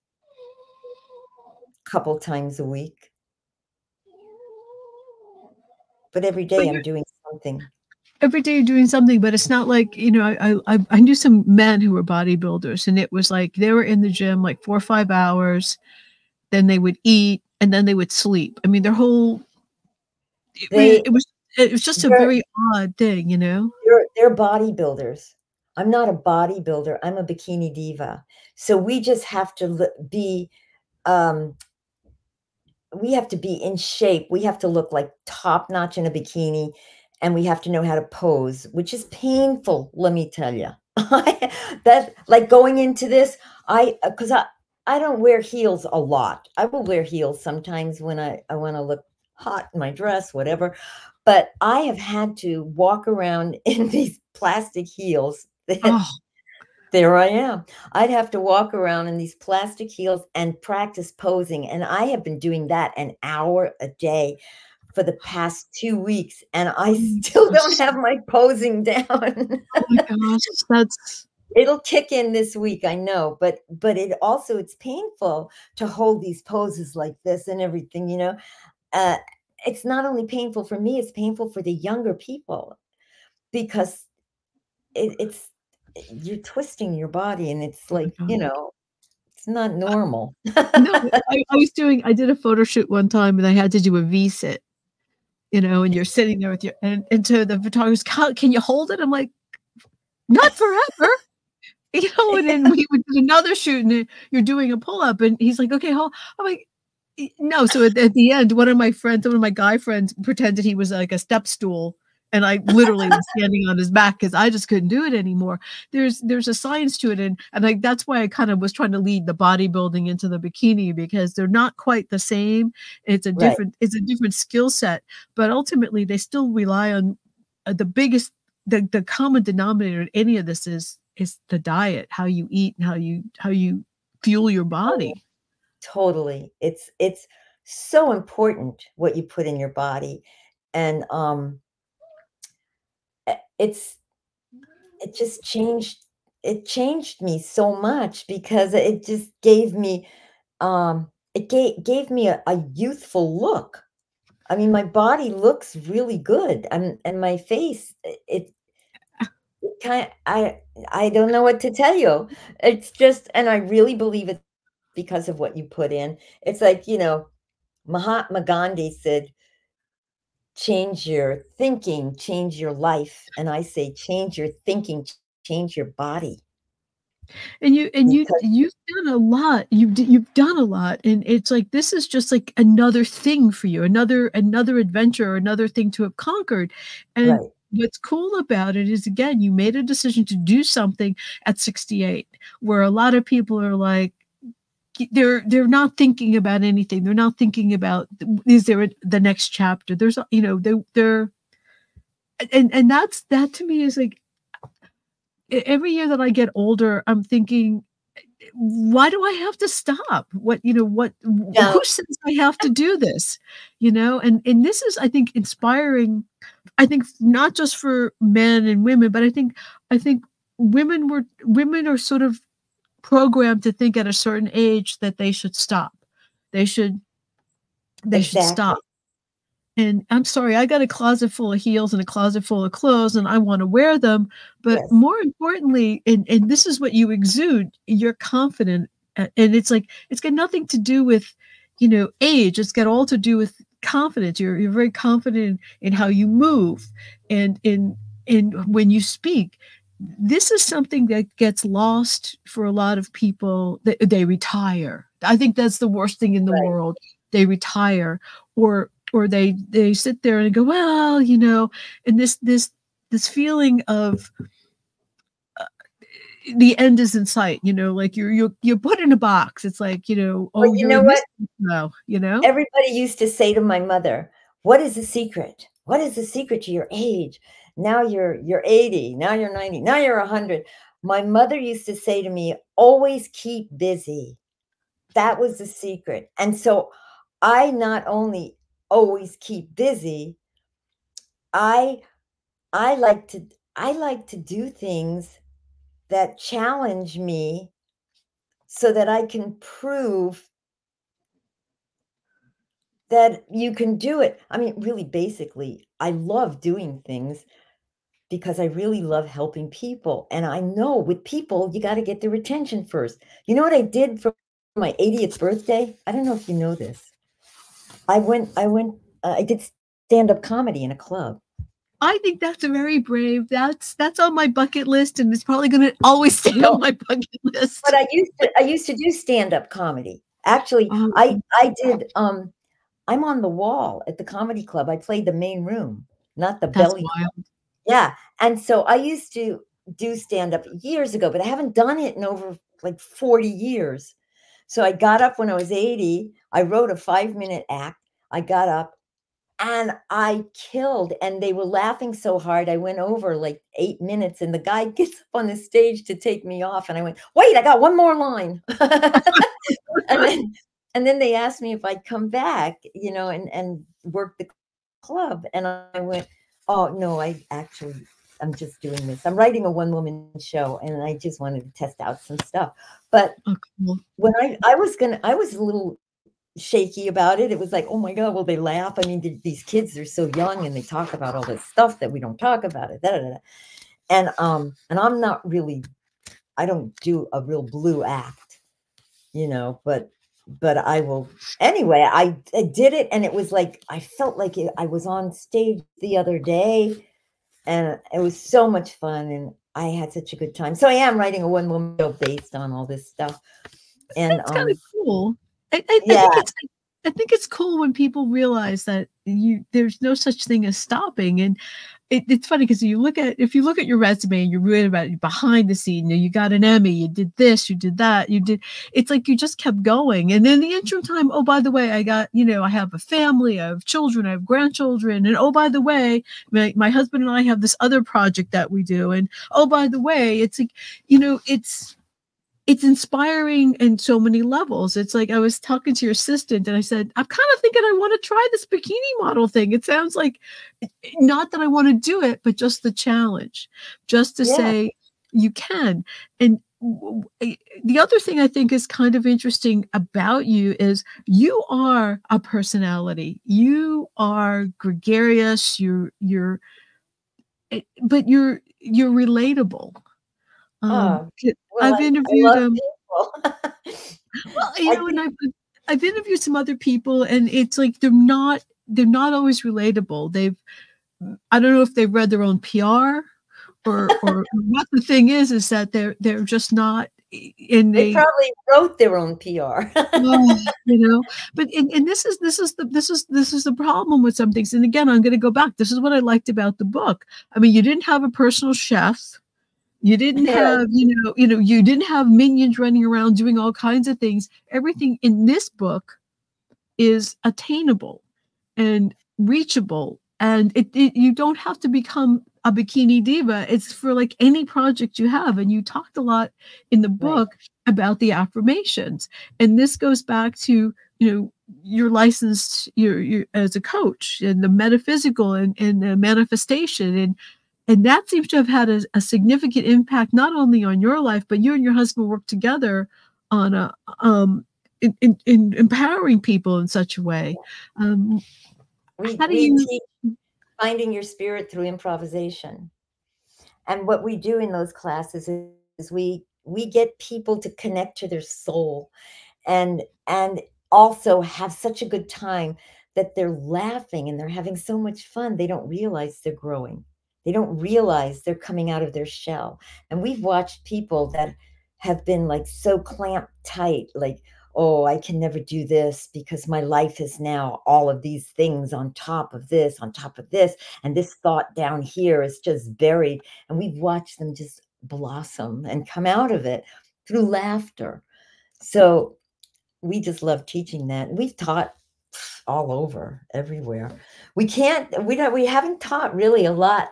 a couple times a week. But every But day I'm you're doing something. every day you're doing something, but it's not like, you know, I knew some men who were bodybuilders, and it was like they were in the gym like 4 or 5 hours, then they would eat, and then they would sleep. I mean, their whole They it was just a they're very odd thing, you know? they're bodybuilders. I'm not a bodybuilder. I'm a bikini diva. So we just have to be um we have to be in shape. We have to look like top notch in a bikini, and we have to know how to pose, which is painful, let me tell you. That, like, going into this, because I don't wear heels a lot. I will wear heels sometimes when I want to look hot in my dress, whatever. But I have had to walk around in these plastic heels. Oh, There I am. I'd have to walk around in these plastic heels and practice posing. And I have been doing that an hour a day for the past 2 weeks, and I oh my still don't gosh. have my posing down. Oh my gosh. That's It'll kick in this week, I know, but it's painful to hold these poses like this and everything, you know. Uh, it's not only painful for me, it's painful for the younger people, because it's you're twisting your body, and it's oh my like, you god. know, it's not normal. No, I did a photo shoot one time, and I had to do a V-sit, you know, and you're sitting there with your and so the photographer's, Can you hold it?" I'm like, "Not forever." You know, and then we would do another shoot, and then you're doing a pull-up, and he's like, "Okay, hold." I'm like, No." So at the end, one of my guy friends pretended he was like a step stool, and I literally was standing on his back because I just couldn't do it anymore. There's a science to it, and that's why I kind of was trying to lead the bodybuilding into the bikini, because they're not quite the same. Right, It's a different skill set, but ultimately they still rely on the biggest the common denominator in any of this is the diet, how you eat, and how you fuel your totally, body. totally. It's so important what you put in your body, and it's it just changed me so much, because it just gave me a youthful look. I mean, my body looks really good, and my face, it kind I don't know what to tell you. It's just, and I really believe it's because of what you put in. It's like, you know, Mahatma Gandhi said, "Change your thinking, change your life." And I say, change your thinking, change your body. And Because you've done a lot. You've done a lot, and it's like this is just like another thing for you, another adventure, or another thing to have conquered. And right, what's cool about it is, again, you made a decision to do something at 68, where a lot of people are like they're not thinking about anything. They're not thinking about, is there the next chapter? There's you know they're and that to me is like every year that I get older, I'm thinking, why do I have to stop? Who now says I have to do this? You know, and this is, I think, inspiring. I think not just for men and women, but I think women are sort of programmed to think at a certain age that they should stop. They should they should exactly. stop. And I'm sorry, I got a closet full of heels and a closet full of clothes, and I wanna wear them, but Yes, more importantly, and this is what you exude, you're confident, and it's like it's got nothing to do with, age, it's got all to do with confidence. You're very confident in how you move and in when you speak. This is something that gets lost for a lot of people. They retire. I think that's the worst thing in the right, world. They retire, or they sit there and go, well, and this feeling of the end is in sight, like you're put in a box. It's like, well, oh, you you're know in this what? now. Everybody used to say to my mother, "What is the secret? What is the secret to your age? Now you're 80, now you're 90, now you're 100." My mother used to say to me, "Always keep busy." That was the secret. And so I not only always keep busy, I I like to I like to do things that challenge me, so that I can prove that you can do it. I mean, really, basically, I love doing things because I really love helping people. And I know with people, you got to get their attention first. You know what I did for my 80th birthday? I don't know if you know this. I did stand-up comedy in a club. I think that's very brave. That's on my bucket list, and it's probably going to always stay on my bucket list. But I used to do stand-up comedy. Actually, I did. I'm on the wall at the comedy club. I played the main room, not the That's belly. wild. Yeah, and so I used to do stand-up years ago, but I haven't done it in over like 40 years. So I got up when I was 80. I wrote a 5-minute act. I got up and I killed, and they were laughing so hard. I went over like 8 minutes, and the guy gets up on the stage to take me off, and I went, "Wait, I got one more line." And then they asked me if I'd come back, you know, and work the club, and I went, "Oh no, I'm just doing this. I'm writing a one-woman show, and I just wanted to test out some stuff." But when I was a little shaky about it. It was like, oh my God, will they laugh? I mean, these kids are so young and they talk about all this stuff that we don't talk about it. Da, da, da. And I'm not really, I don't do a real blue act, you know, but I will anyway. I did it, and it was like I felt like I was on stage the other day, and it was so much fun, and I had such a good time. So I am writing a one-woman show based on all this stuff, and that's kind of cool. Yeah. I think it's cool when people realize that there's no such thing as stopping. And it's funny because if you look at your resume and you read about it behind the scene, you got an Emmy, you did this, you did that, it's like you just kept going. And then the interim time, oh, by the way, I have a family, I have children, I have grandchildren. And oh, by the way, my husband and I have this other project that we do. And oh, by the way, it's like, it's inspiring in so many levels. It's like I was talking to your assistant and I said, I'm kind of thinking I want to try this bikini model thing. It sounds like not that I want to do it, but just the challenge, just to say you can. And the other thing I think is kind of interesting about you is you are a personality. You are gregarious. But you're relatable. I've interviewed and I've interviewed some other people, and it's like they're not always relatable. I don't know if they've read their own PR or what the thing is that they're just not. And they probably wrote their own PR. But this is the problem with some things. And again, I'm going to go back. This is what I liked about the book. I mean, you didn't have a personal chef. You didn't have, you didn't have minions running around doing all kinds of things. Everything in this book is attainable and reachable. And you don't have to become a bikini diva. It's for like any project you have. And you talked a lot in the book about the affirmations. And this goes back to, your license, your as a coach, and the metaphysical and the manifestation. And that seems to have had a significant impact, not only on your life, but you and your husband work together on in empowering people in such a way. How do you teach finding your spirit through improvisation? And what we do in those classes is we get people to connect to their soul, and also have such a good time that they're laughing and they're having so much fun. They don't realize they're growing. They don't realize they're coming out of their shell. And we've watched people that have been like so clamped tight, like, oh, I can never do this because my life is now all of these things on top of this, and this thought down here is just buried. And we've watched them just blossom and come out of it through laughter. So we just love teaching that. We've taught all over, everywhere. We haven't taught really a lot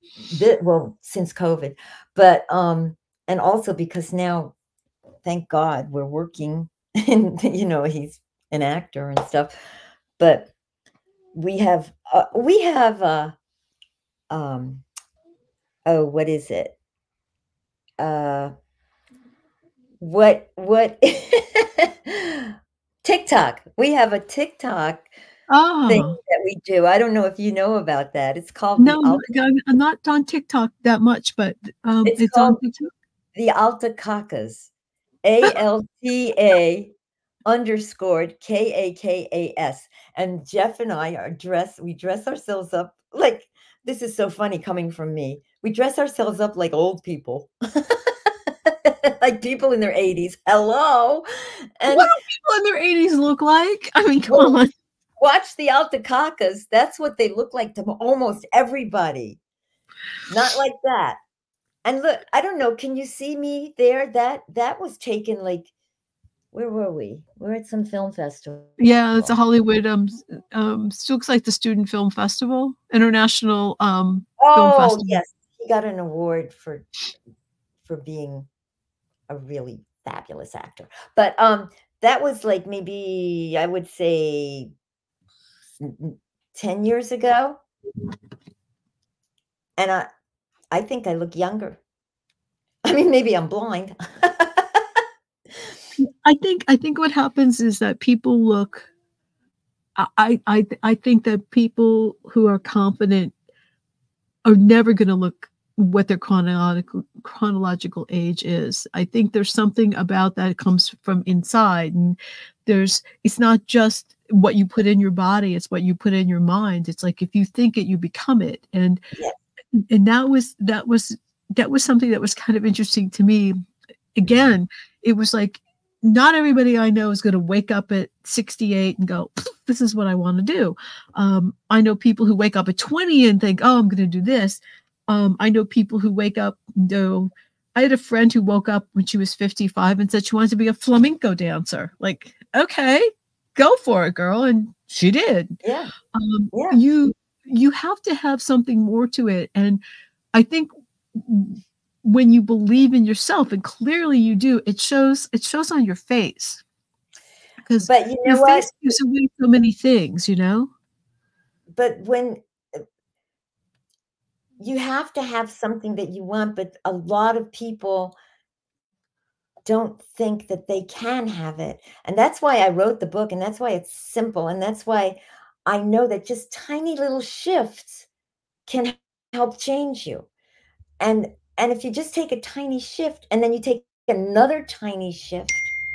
since COVID, but and also because now, thank God, we're working, and he's an actor and stuff, but we have what is it, what TikTok. We have a TikTok thing Oh, that we do. I don't know if you know about that. It's called the no, Alta. I'm not on TikTok that much, but It's it's on called TikTok. the Alta ALTA underscored KAKAS. And Jeff and I we dress ourselves up like, this is so funny coming from me. We dress ourselves up like old people, like people in their 80s. Hello. What And do people in their 80s look like? I mean, come well, on. watch the Altacacas. That's what they look like to almost everybody. Not like that. And look, I don't know, can you see me there? That was taken like, where were we? We're at some film festival. Yeah, it's a Hollywood, looks like the Student Film Festival, International Film Oh, Festival. yes. He got an award for being a really fabulous actor. But that was like, maybe I would say 10 years ago. And I think I look younger. I mean, maybe I'm blind. I think what happens is that people look. I think that people who are confident are never going to look what their chronological age is. I think there's something about that comes from inside, and it's not just what you put in your body, it's what you put in your mind. It's like if you think it, you become it. And Yeah. that was something that was kind of interesting to me. Again, it was like not everybody I know is going to wake up at 68 and go, this is what I want to do. I know people who wake up at 20 and think, oh, I'm going to do this. I know people who wake up and do. I had a friend who woke up when she was 55 and said she wanted to be a flamenco dancer. Like, okay, go for it, girl. And she did. Yeah. Yeah. You have to have something more to it. And I think when you believe in yourself, and clearly you do, it shows on your face. Because But you know your what? face gives away so many things, you know? But when you have to have something that you want, but a lot of people don't think that they can have it. And that's why I wrote the book, and that's why it's simple, and that's why I know that just tiny little shifts can help change you. And if you just take a tiny shift, and then you take another tiny shift,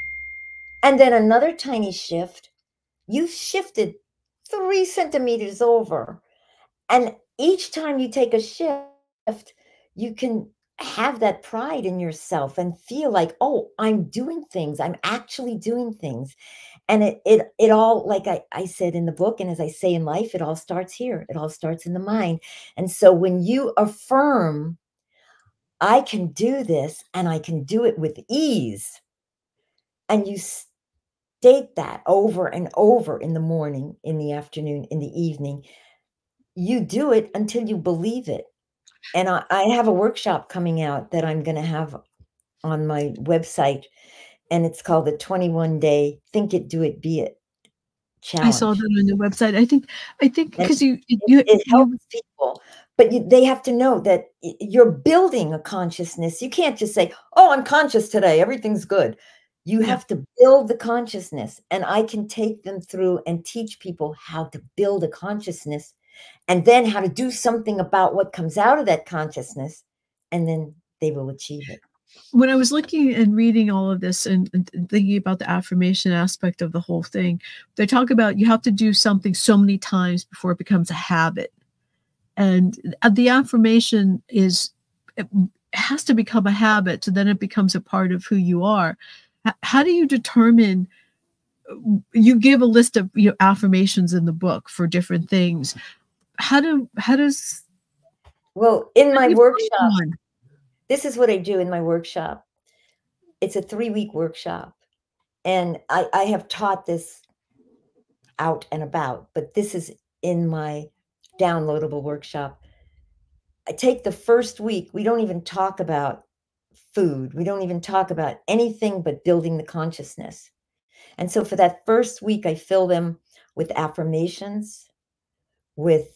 and then another tiny shift, you've shifted 3 centimeters over. And each time you take a shift, you can have that pride in yourself and feel like, oh, I'm doing things. I'm actually doing things. And it all, like I said in the book, and as I say in life, it all starts here. It all starts in the mind. And so when you affirm, I can do this and I can do it with ease, and you state that over and over in the morning, in the afternoon, in the evening, you do it until you believe it. And I have a workshop coming out that I'm going to have on my website, and it's called the 21-day Think It, Do It, Be It I saw challenge. that on your website. I think And because you it helps people, but they have to know that you're building a consciousness. You can't just say, oh, I'm conscious today, everything's good. You have to build the consciousness, and I can take them through and teach people how to build a consciousness, and then how to do something about what comes out of that consciousness, and then they will achieve it. when I was looking and reading all of this and thinking about the affirmation aspect of the whole thing, they talk about you have to do something so many times before it becomes a habit. And the affirmation it has to become a habit, so then it becomes a part of who you are. How do you determine? You give a list of affirmations in the book for different things. How does Well, in my you workshop, find one? this is what I do in my workshop. It's a 3-week workshop, and I have taught this out and about, but this is in my downloadable workshop. I take the first week, we don't even talk about food. We don't even talk about anything but building the consciousness. And so for that first week, I fill them with affirmations, with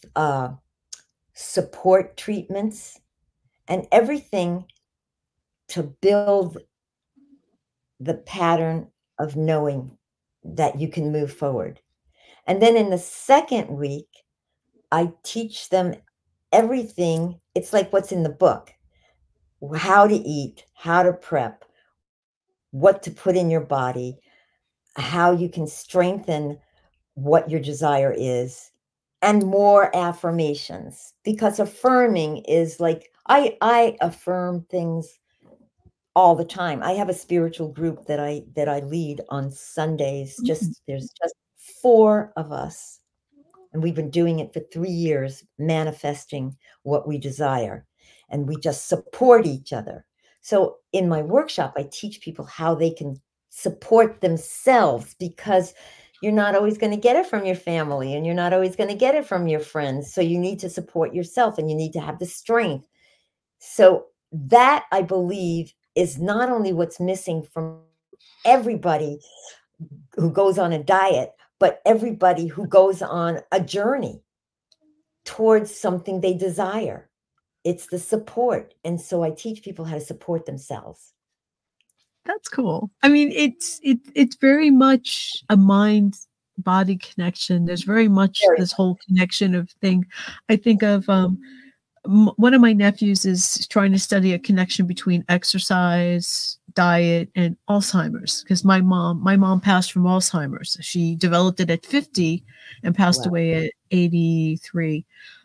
support treatments, and everything to build the pattern of knowing that you can move forward. And then in the second week, I teach them everything. It's like what's in the book: how to eat, how to prep, what to put in your body, how you can strengthen what your desire is, and more affirmations. Because affirming is like, I affirm things all the time. I have a spiritual group that I lead on Sundays. There's just 4 of us, and we've been doing it for 3 years, manifesting what we desire, and we just support each other. So in my workshop, I teach people how they can support themselves, because you're not always going to get it from your family, and you're not always going to get it from your friends. So you need to support yourself, and you need to have the strength. So that, I believe, is not only what's missing from everybody who goes on a diet, but everybody who goes on a journey towards something they desire. It's the support. And so I teach people how to support themselves. That's cool. I mean, it's very much a mind body connection. There's very much this whole connection of thing. I think of one of my nephews is trying to study a connection between exercise, diet, and Alzheimer's, because my mom passed from Alzheimer's. She developed it at 50 and passed away at 83.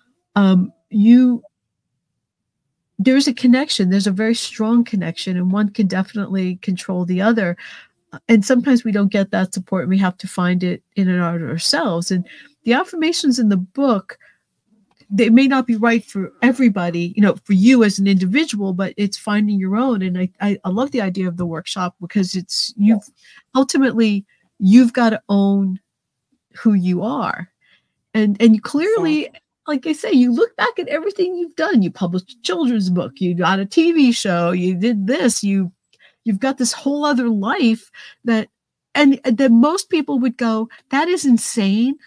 There's a connection. There's a very strong connection, and one can definitely control the other. And sometimes we don't get that support, and we have to find it in and out ourselves. And the affirmations in the book, they may not be right for everybody, for you as an individual, but it's finding your own. And I love the idea of the workshop, because ultimately you've got to own who you are. And you clearly, like I say, you look back at everything you've done. You published a children's book, you got a TV show, you did this, you've got this whole other life that most people would go, that is insane.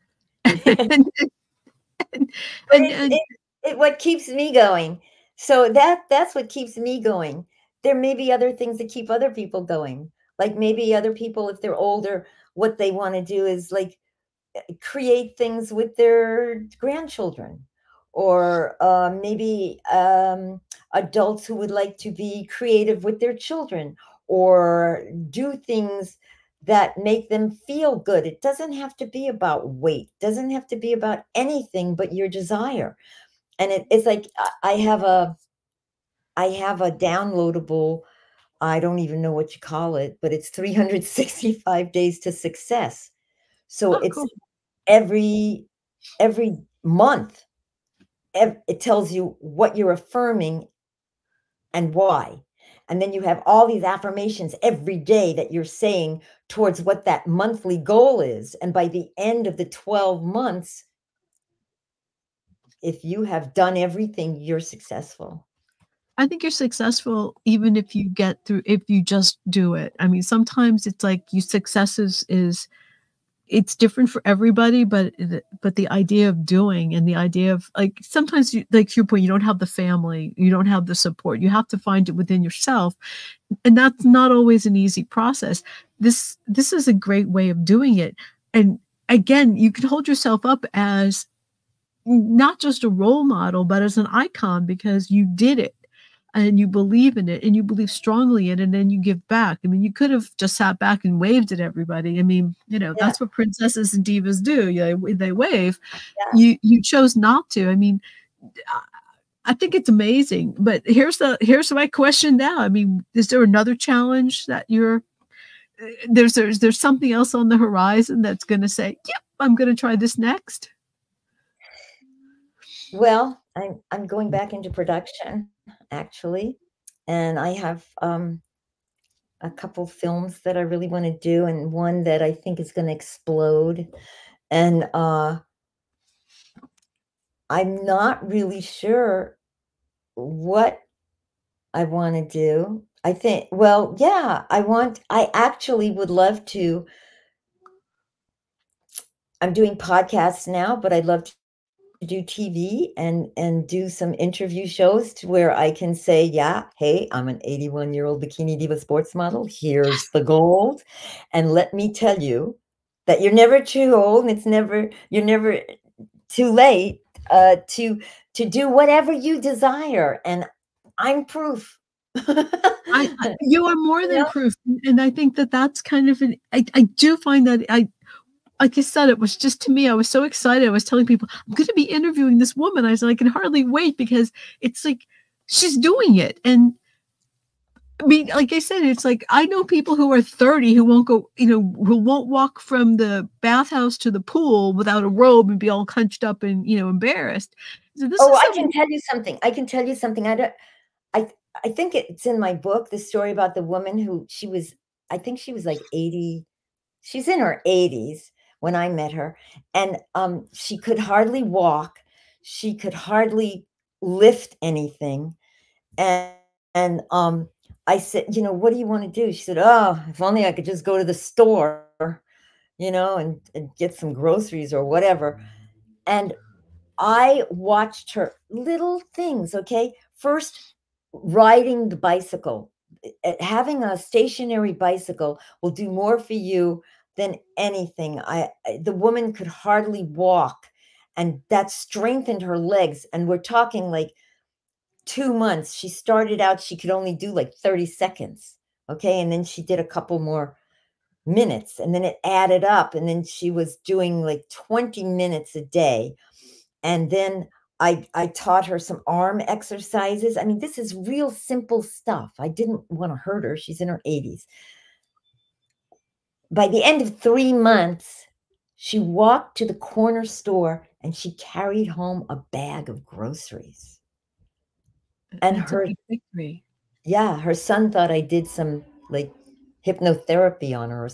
What keeps me going. So that's what keeps me going. There may be other things that keep other people going. Like maybe other people, if they're older, what they want to do is like create things with their grandchildren, or maybe adults who would like to be creative with their children, or do things that make them feel good. It doesn't have to be about weight, doesn't have to be about anything but your desire. And it's like I have a downloadable, I don't even know what you call it, but it's 365 days to success. So it's cool. Every month, it tells you what you're affirming and why. And then you have all these affirmations every day that you're saying towards what that monthly goal is. And by the end of the 12 months, if you have done everything, you're successful. I think you're successful even if you just do it. I mean, sometimes it's like success is it's different for everybody, but the idea of doing, and the idea of, like, sometimes like to your point, you don't have the family, you don't have the support, you have to find it within yourself, and that's not always an easy process. This is a great way of doing it. And again, you can hold yourself up as not just a role model, but as an icon, because you did it. And you believe in it, and you believe strongly in it, and then you give back. I mean, you could have just sat back and waved at everybody. I mean, that's what princesses and divas do. They wave. Yeah. You chose not to. I mean, I think it's amazing. But here's my question now. I mean, is there another challenge that there's something else on the horizon that's going to say, yep, I'm going to try this next? Well, I'm going back into production, actually, and I have a couple films that I really want to do, and one that I think is going to explode. And I'm not really sure what I want to do. I think, well, yeah, I actually would love to. I'm doing podcasts now, but I'd love to do TV and do some interview shows to where I can say, yeah, hey, I'm an 81-year-old Bikini Diva sports model. Here's the gold. And let me tell you that you're never too old, and you're never too late to do whatever you desire. And I'm proof. You are more You than know? proof, and I think that that's kind of I do find that like I said, it was just, to me, I was so excited. I was telling people, I'm going to be interviewing this woman. I said, I can hardly wait, because it's like she's doing it. And I mean, like I said, it's like I know people who are 30 who won't go, who won't walk from the bathhouse to the pool without a robe and be all hunched up and, embarrassed. So this Oh, is I something. can tell you something. I can tell you something. I I think it's in my book, the story about the woman who I think she was like 80. She's in her 80s when I met her, and she could hardly walk. She could hardly lift anything. And I said, what do you want to do? She said, oh, if only I could just go to the store, and get some groceries or whatever. And I watched her little things, okay? First, riding the bicycle. Having a stationary bicycle will do more for you than anything. The woman could hardly walk, and that strengthened her legs. And we're talking like 2 months. She started out, she could only do like 30 seconds, okay? And then she did a couple more minutes, and then it added up, and then she was doing like 20 minutes a day. And then I taught her some arm exercises. I mean, this is real simple stuff. I didn't want to hurt her. She's in her 80s. By the end of 3 months, she walked to the corner store and she carried home a bag of groceries. And That's a big victory. Yeah, her son thought I did some like hypnotherapy on her.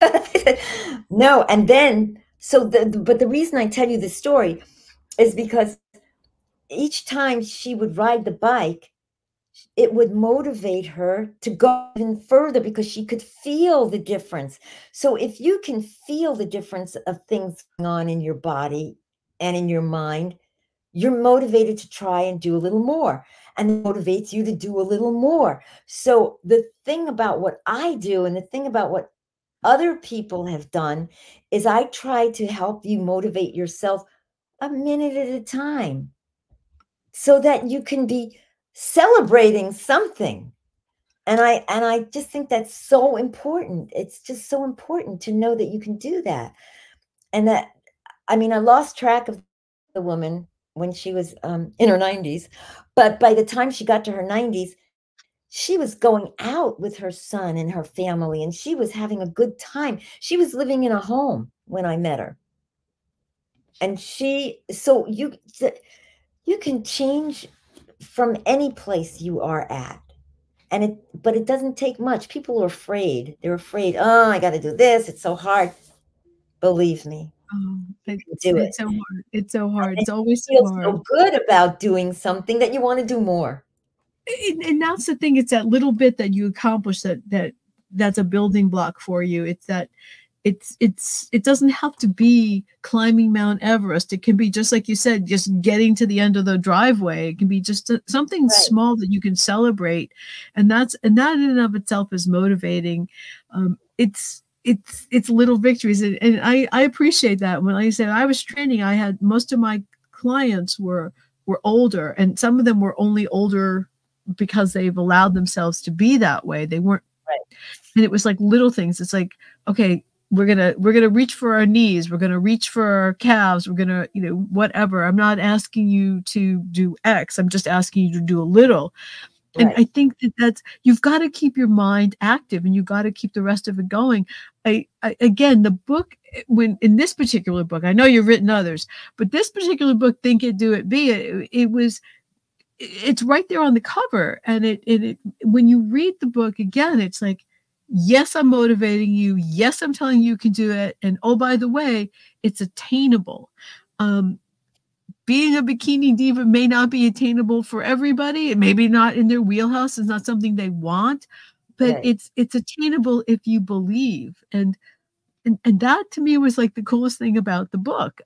No, and then but the reason I tell you this story is because each time she would ride the bike, it would motivate her to go even further because she could feel the difference. So if you can feel the difference of things going on in your body and in your mind, you're motivated to try and do a little more, and it motivates you to do a little more. So the thing about what I do and the thing about what other people have done is I try to help you motivate yourself a minute at a time so that you can be celebrating something. And I just think that's so important. It's just so important to know that you can do that. And that, I mean, I lost track of the woman when she was in her 90s, but by the time she got to her 90s, she was going out with her son and her family, and she was having a good time. She was living in a home when I met her. And so you can change from any place you are at. But it doesn't take much. People are afraid. They're afraid. Oh, I got to do this. It's so hard. Believe me. Oh, Do it. it's so hard. It's so hard. It's And always you so feel hard. so good about doing something that you want to do more. And that's the thing. It's that little bit that you accomplish that's a building block for you. It's that it doesn't have to be climbing Mount Everest. It can be, just like you said, just getting to the end of the driveway. It can be just something Right. small that you can celebrate, and that in and of itself is motivating. It's little victories, and I appreciate that. When I said I was training, I had most of my clients were older, and some of them were only older because they've allowed themselves to be that way. They weren't Right. And it was like little things. It's like, okay, we're gonna reach for our knees, we're gonna reach for our calves, we're gonna, whatever. I'm not asking you to do X, I'm just asking you to do a little. And Right. I think that's, you've got to keep your mind active, and you've got to keep the rest of it going. Again, the book, when in this particular book, I know you've written others, but this particular book, Think It, Do It, Be It, it's right there on the cover. And it when you read the book again, it's like, yes, I'm motivating you. Yes, I'm telling you can do it. And oh, by the way, it's attainable. Being a bikini diva may not be attainable for everybody. It may be not in their wheelhouse. It's not something they want, but Right. it's attainable if you believe. And that to me was like the coolest thing about the book.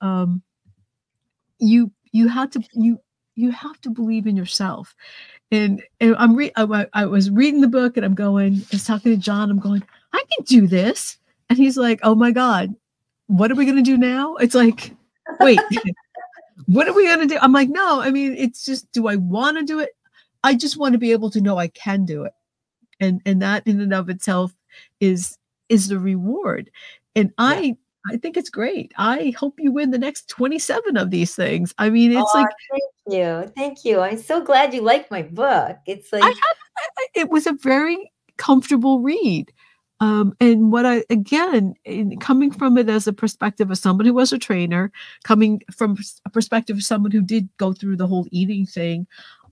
You have to believe in yourself. And I was reading the book, and I was talking to John. I'm going, I can do this. And he's like, oh my God, what are we going to do now? It's like, wait, what are we going to do? I'm like, no, I mean, it's just, do I want to do it? I just want to be able to know I can do it. And that in and of itself is the reward. And I think it's great. I hope you win the next 27 of these things. I mean, it's like, thank you. Thank you. I'm so glad you like my book. It's like, it was a very comfortable read. And what coming from it as a perspective of someone who was a trainer, coming from a perspective of someone who did go through the whole eating thing,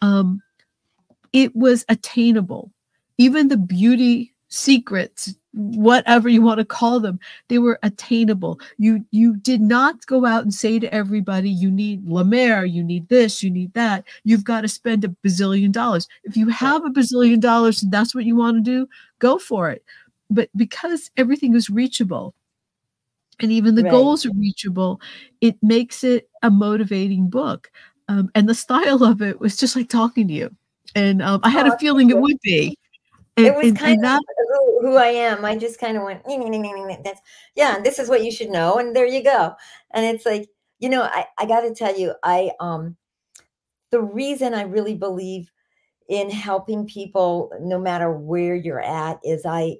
it was attainable. Even the beauty secrets, whatever you want to call them, they were attainable. You did not go out and say to everybody, you need La Mer, you need this, you need that. You've got to spend $1 bazillion. If you have $1 bazillion and that's what you want to do, go for it. But because everything is reachable and even the goals are reachable, it makes it a motivating book. And the style of it was just like talking to you. And I had a feeling it would be. It was kind of who I am. I just kind of went, that's, this is what you should know. And there you go. And it's like, I got to tell you, the reason I really believe in helping people, no matter where you're at, is I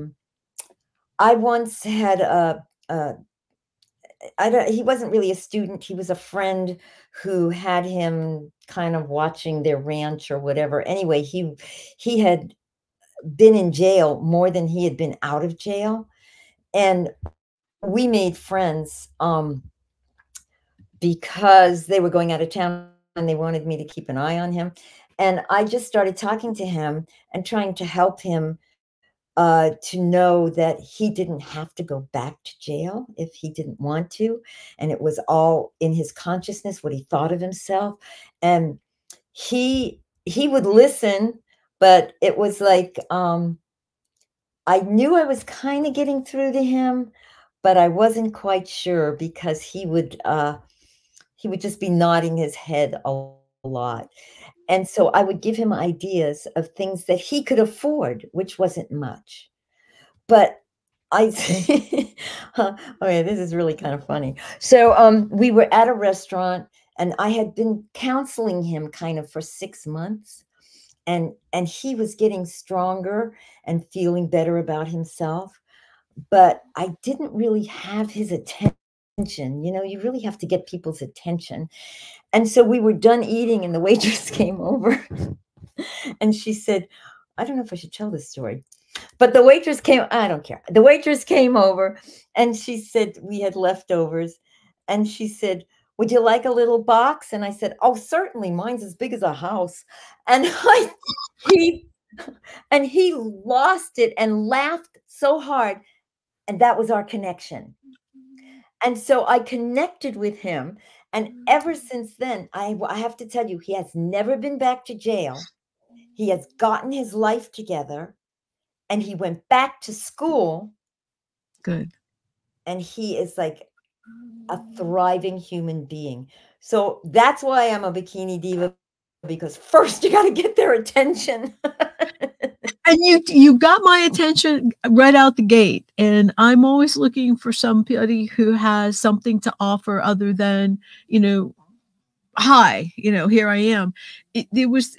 once had he wasn't really a student. He was a friend who had him kind of watching their ranch or whatever. Anyway, he had been in jail more than he had been out of jail. And we made friends because they were going out of town and they wanted me to keep an eye on him. And I just started talking to him and trying to help him to know that he didn't have to go back to jail if he didn't want to. And it was all in his consciousness, what he thought of himself. And he would listen, but it was like, I knew I was kind of getting through to him, but I wasn't quite sure because he would just be nodding his head a lot. And so I would give him ideas of things that he could afford, which wasn't much. But okay, this is really kind of funny. So we were at a restaurant and I had been counseling him kind of for 6 months. And he was getting stronger and feeling better about himself. But I didn't really have his attention. You really have to get people's attention. And so we were done eating and the waitress came over and she said, I don't know if I should tell this story, but the waitress came, I don't care. The waitress came over and she said, we had leftovers. And she said, would you like a little box? And I said, oh, certainly. Mine's as big as a house. And he lost it and laughed so hard. And that was our connection. And so I connected with him. And ever since then, I have to tell you, he has never been back to jail. He has gotten his life together and he went back to school. Good. And he is like a thriving human being. So that's why I'm a bikini diva, because first you got to get their attention. And you got my attention right out the gate. And I'm always looking for somebody who has something to offer other than, hi, here I am. It was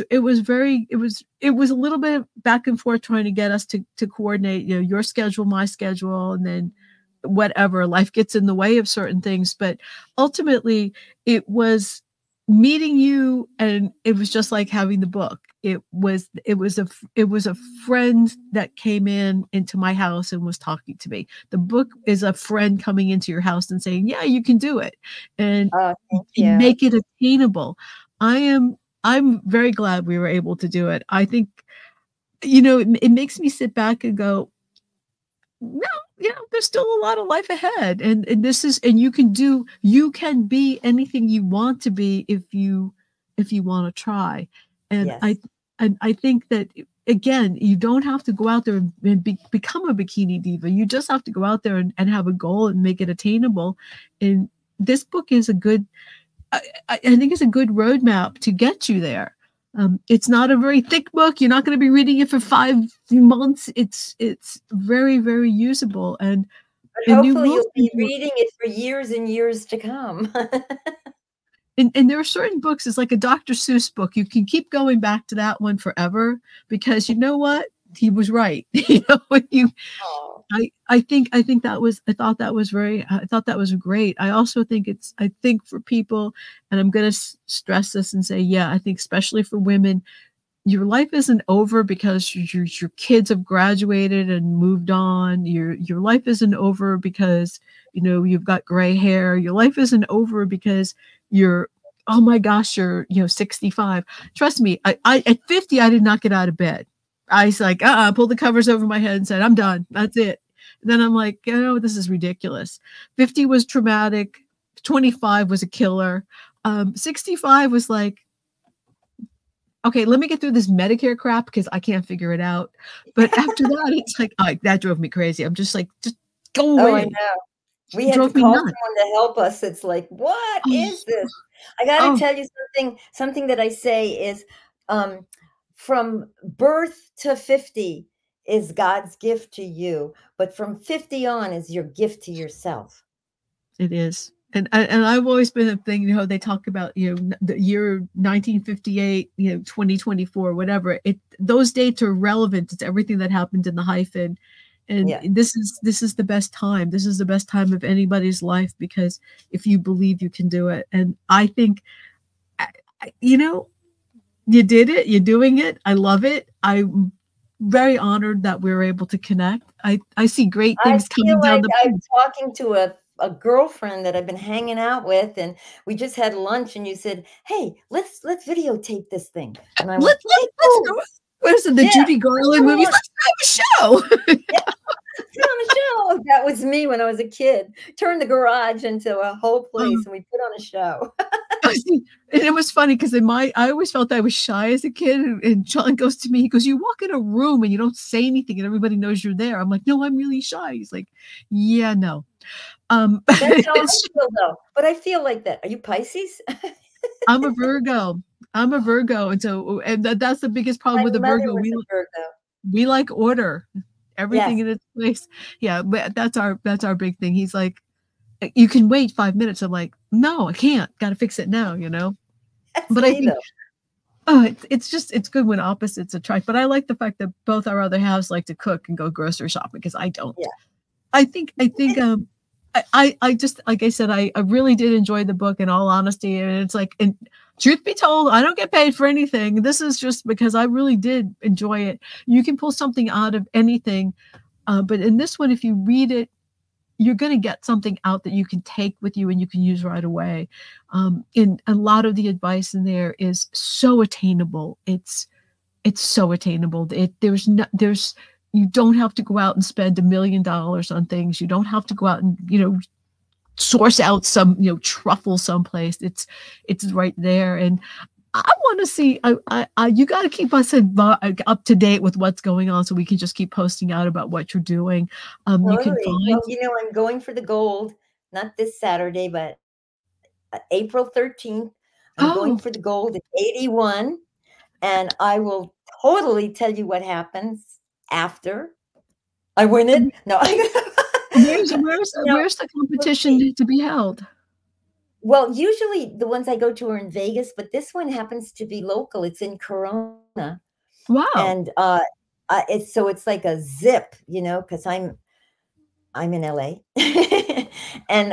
a little bit back and forth trying to get us to coordinate, your schedule, my schedule, and then whatever, life gets in the way of certain things. But ultimately it was meeting you, and it was just like having the book. It was a friend that came into my house and was talking to me. The book is a friend coming into your house and saying, yeah, you can do it, and make it attainable. I'm very glad we were able to do it. I think, it makes me sit back and go, no, there's still a lot of life ahead. And you can be anything you want to be if you want to try. And yes. I think that, again, you don't have to go out there and become a bikini diva. You just have to go out there and have a goal and make it attainable. And this book is I think it's a good roadmap to get you there. It's not a very thick book. You're not going to be reading it for 5 months. It's very, very usable. And But hopefully you'll be reading it for years and years to come. And there are certain books, it's like a Dr. Seuss book. You can keep going back to that one forever because you know what? He was right. You know, when you, I think I thought that was great. I also think I think for people, and I'm going to stress this and say, yeah, I think especially for women, your life isn't over because your kids have graduated and moved on. Your life isn't over because, you know, you've got gray hair. Your life isn't over because you're, oh my gosh, you're, you know, 65. Trust me, I at 50, I did not get out of bed. I was like, pulled the covers over my head and said, I'm done. That's it. And then I'm like, you know, this is ridiculous. 50 was traumatic. 25 was a killer. 65 was like, okay, let me get through this Medicare crap because I can't figure it out. But after that, it's like, that drove me crazy. I'm just like, just go away. Oh, I know. We had to call someone to help us. It's like, what is this? I got to tell you something that I say is from birth to 50 is God's gift to you. But from 50 on is your gift to yourself. It is. And I've always been a thing, you know, they talk about, you know, the year 1958, you know, 2024, whatever. Those dates are relevant to everything that happened in the hyphen. And this is the best time. This is the best time of anybody's life, because if you believe you can do it. And I think, you know, you did it. You're doing it. I love it. I'm very honored that we were able to connect. I see great things coming down the pipe. I'm talking to a girlfriend that I've been hanging out with, and we just had lunch, and you said, hey, let's videotape this thing. And I went, let's go. What is it, the Judy Garland movies? Let's have a show. Put on a show. That was me when I was a kid. Turned the garage into a whole place, and we put on a show. And it was funny because I always felt I was shy as a kid. And John goes to me, he goes, you walk in a room and you don't say anything and everybody knows you're there. I'm like, no, I'm really shy. He's like, yeah, no. That's how I feel, though. But I feel like that. Are you Pisces? I'm a Virgo. And so, that's the biggest problem with a Virgo. We like order, everything in its place. Yeah, but that's our big thing. He's like, you can wait 5 minutes. I'm like, no, I can't. Got to fix it now, you know. But I think, it's good when opposites attract. But I like the fact that both our other halves like to cook and go grocery shopping, because I don't. Yeah. I think I just, like I said, I really did enjoy the book, in all honesty. And it's like, and truth be told, I don't get paid for anything. This is just because I really did enjoy it. You can pull something out of anything. But in this one, if you read it, you're going to get something out that you can take with you and you can use right away. And a lot of the advice in there is so attainable. It's so attainable. You don't have to go out and spend $1 million on things. You don't have to go out and, you know, source out some, you know, truffle someplace. It's right there. And I want to see, you got to keep us up to date with what's going on, so we can just keep posting out about what you're doing. Totally. You can find, well, you know, I'm going for the gold, not this Saturday, but April 13th. I'm going for the gold at 81, and I will totally tell you what happens after I win it. No. Where's the competition to be held? Well, usually the ones I go to are in Vegas, but this one happens to be local. It's in Corona. Wow. And it's like a zip, you know, because I'm in LA. And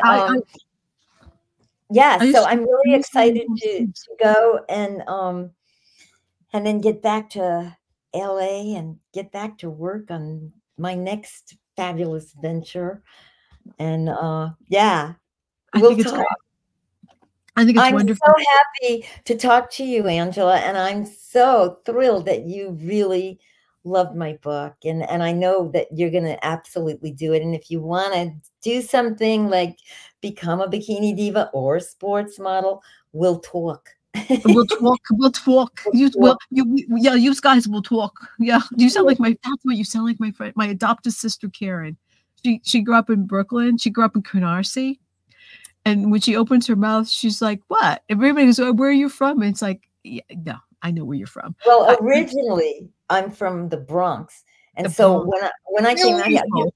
so I'm really excited to go and then get back to LA and get back to work on my next fabulous venture. And we'll talk. I think it's I'm wonderful. so happy to talk to you, Angela, and I'm so thrilled that you really loved my book, and I know that you're going to absolutely do it. And if you want to do something like become a bikini diva or a sports model, we'll talk. We'll talk. You guys will talk. Yeah, you sound like that's what you sound like, my friend, my adopted sister Karen. She grew up in Brooklyn. She grew up in Canarsie. And when she opens her mouth, she's like, what? Everybody goes, where are you from? And it's like, no, I know where you're from. Well, originally, I'm from the Bronx. And so when I came out here,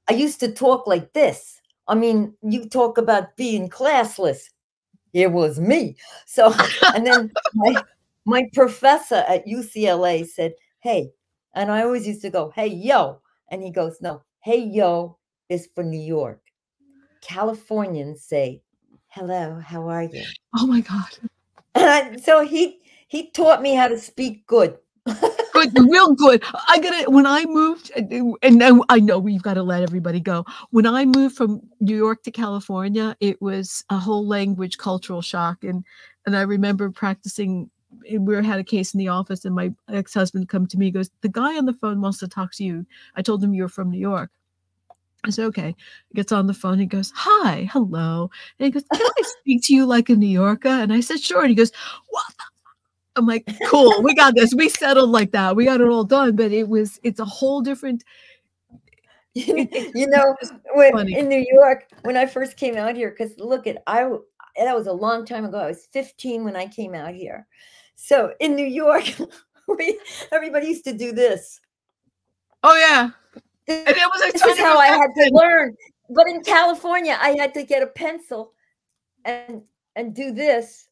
I used to talk like this. I mean, you talk about being classless. It was me. So, and then my professor at UCLA said, hey, and I always used to go, hey, yo. And he goes, no, hey, yo is for New York. Californians say, hello, how are you? Oh my God. And so he taught me how to speak good. Good, real good. When I moved, and now I know we've got to let everybody go. When I moved from New York to California, it was a whole language cultural shock. And I remember practicing. We had a case in the office, and my ex-husband come to me, goes, the guy on the phone wants to talk to you. I told him you were from New York. I said, okay. He gets on the phone. He goes, hi, hello. And he goes, can I speak to you like a New Yorker? And I said, sure. And he goes, what? I'm like, cool, we got this. We settled like that. We got it all done. But it's a whole different. You know, in New York, when I first came out here, because look that was a long time ago. I was 15 when I came out here. So in New York, everybody used to do this. Oh yeah. And it was this is how I had to learn. But in California, I had to get a pencil and do this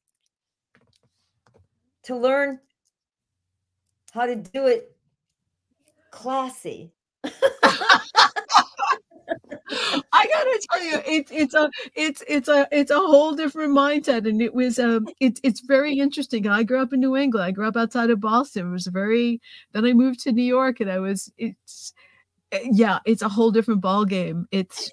to learn how to do it classy. I gotta tell you, it's a whole different mindset, and it was it's very interesting. I grew up in New England. I grew up outside of Boston. It was then I moved to New York, and it's a whole different ball game. It's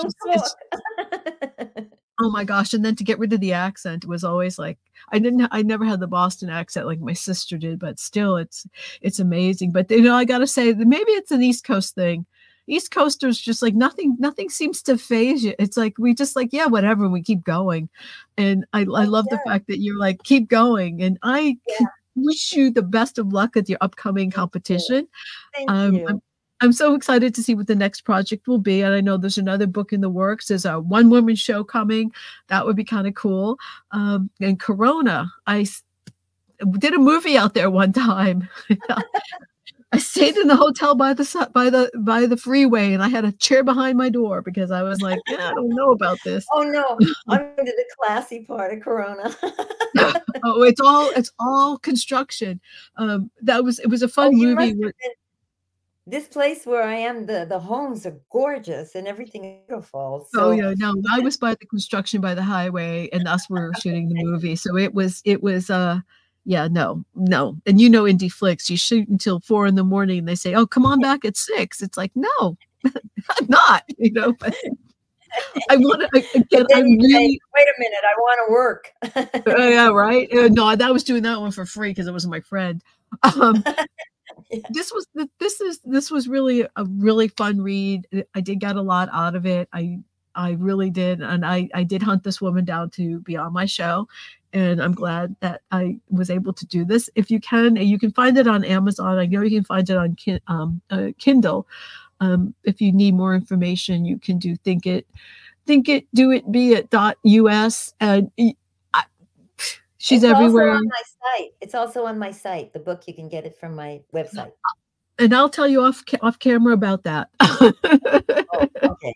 oh my gosh. And then to get rid of the accent was always like, I never had the Boston accent like my sister did, but still it's amazing. But I gotta say that maybe it's an East Coast thing. East Coasters just like nothing seems to phase you. It's like we just like, yeah, whatever, and we keep going. And I love the fact that you're like, keep going. And I wish you the best of luck at your upcoming competition. Thank you. I'm so excited to see what the next project will be. And I know there's another book in the works. There's a one-woman show coming. That would be kind of cool. And Corona, I did a movie out there one time. I stayed in the hotel by the freeway, and I had a chair behind my door because I was like, I don't know about this. Oh no, I'm into the classy part of Corona. Oh, it's all construction. It was a fun movie. This place where I am, the homes are gorgeous and everything is beautiful. So. Oh yeah, no, I was by the construction by the highway, and us were shooting the movie. So it was yeah, no. And indie flicks, you shoot until 4 a.m. and they say, oh, come on back at 6. It's like, no, I'm not, but I want to, again, I really. Wait a minute, I want to work. Yeah, right. No, I was doing that one for free because it was my friend. Yeah. This was really a really fun read. I did get a lot out of it. I really did. And I did hunt this woman down to be on my show. And I'm glad that I was able to do this. If you can find it on Amazon. I know you can find it on Kindle. If you need more information, you can do think it, do it, be it.us. And she's everywhere. Also on my site. It's also on my site. The book, you can get it from my website. And I'll tell you off camera about that. Oh, okay.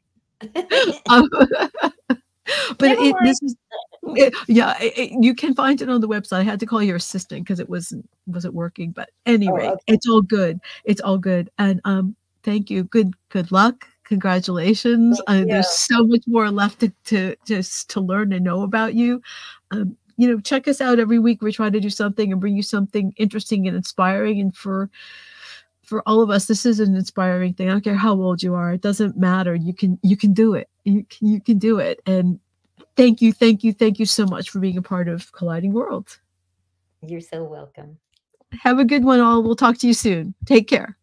But you can find it on the website. I had to call your assistant because it wasn't working. But anyway, okay. It's all good. It's all good. And thank you. Good luck. Congratulations. There's so much more left to learn and know about you. Check us out every week. We try to do something and bring you something interesting and inspiring. And for all of us, this is an inspiring thing. I don't care how old you are. It doesn't matter. You can do it. You can do it. And thank you so much for being a part of Colliding Worlds. You're so welcome. Have a good one, all. We'll talk to you soon. Take care.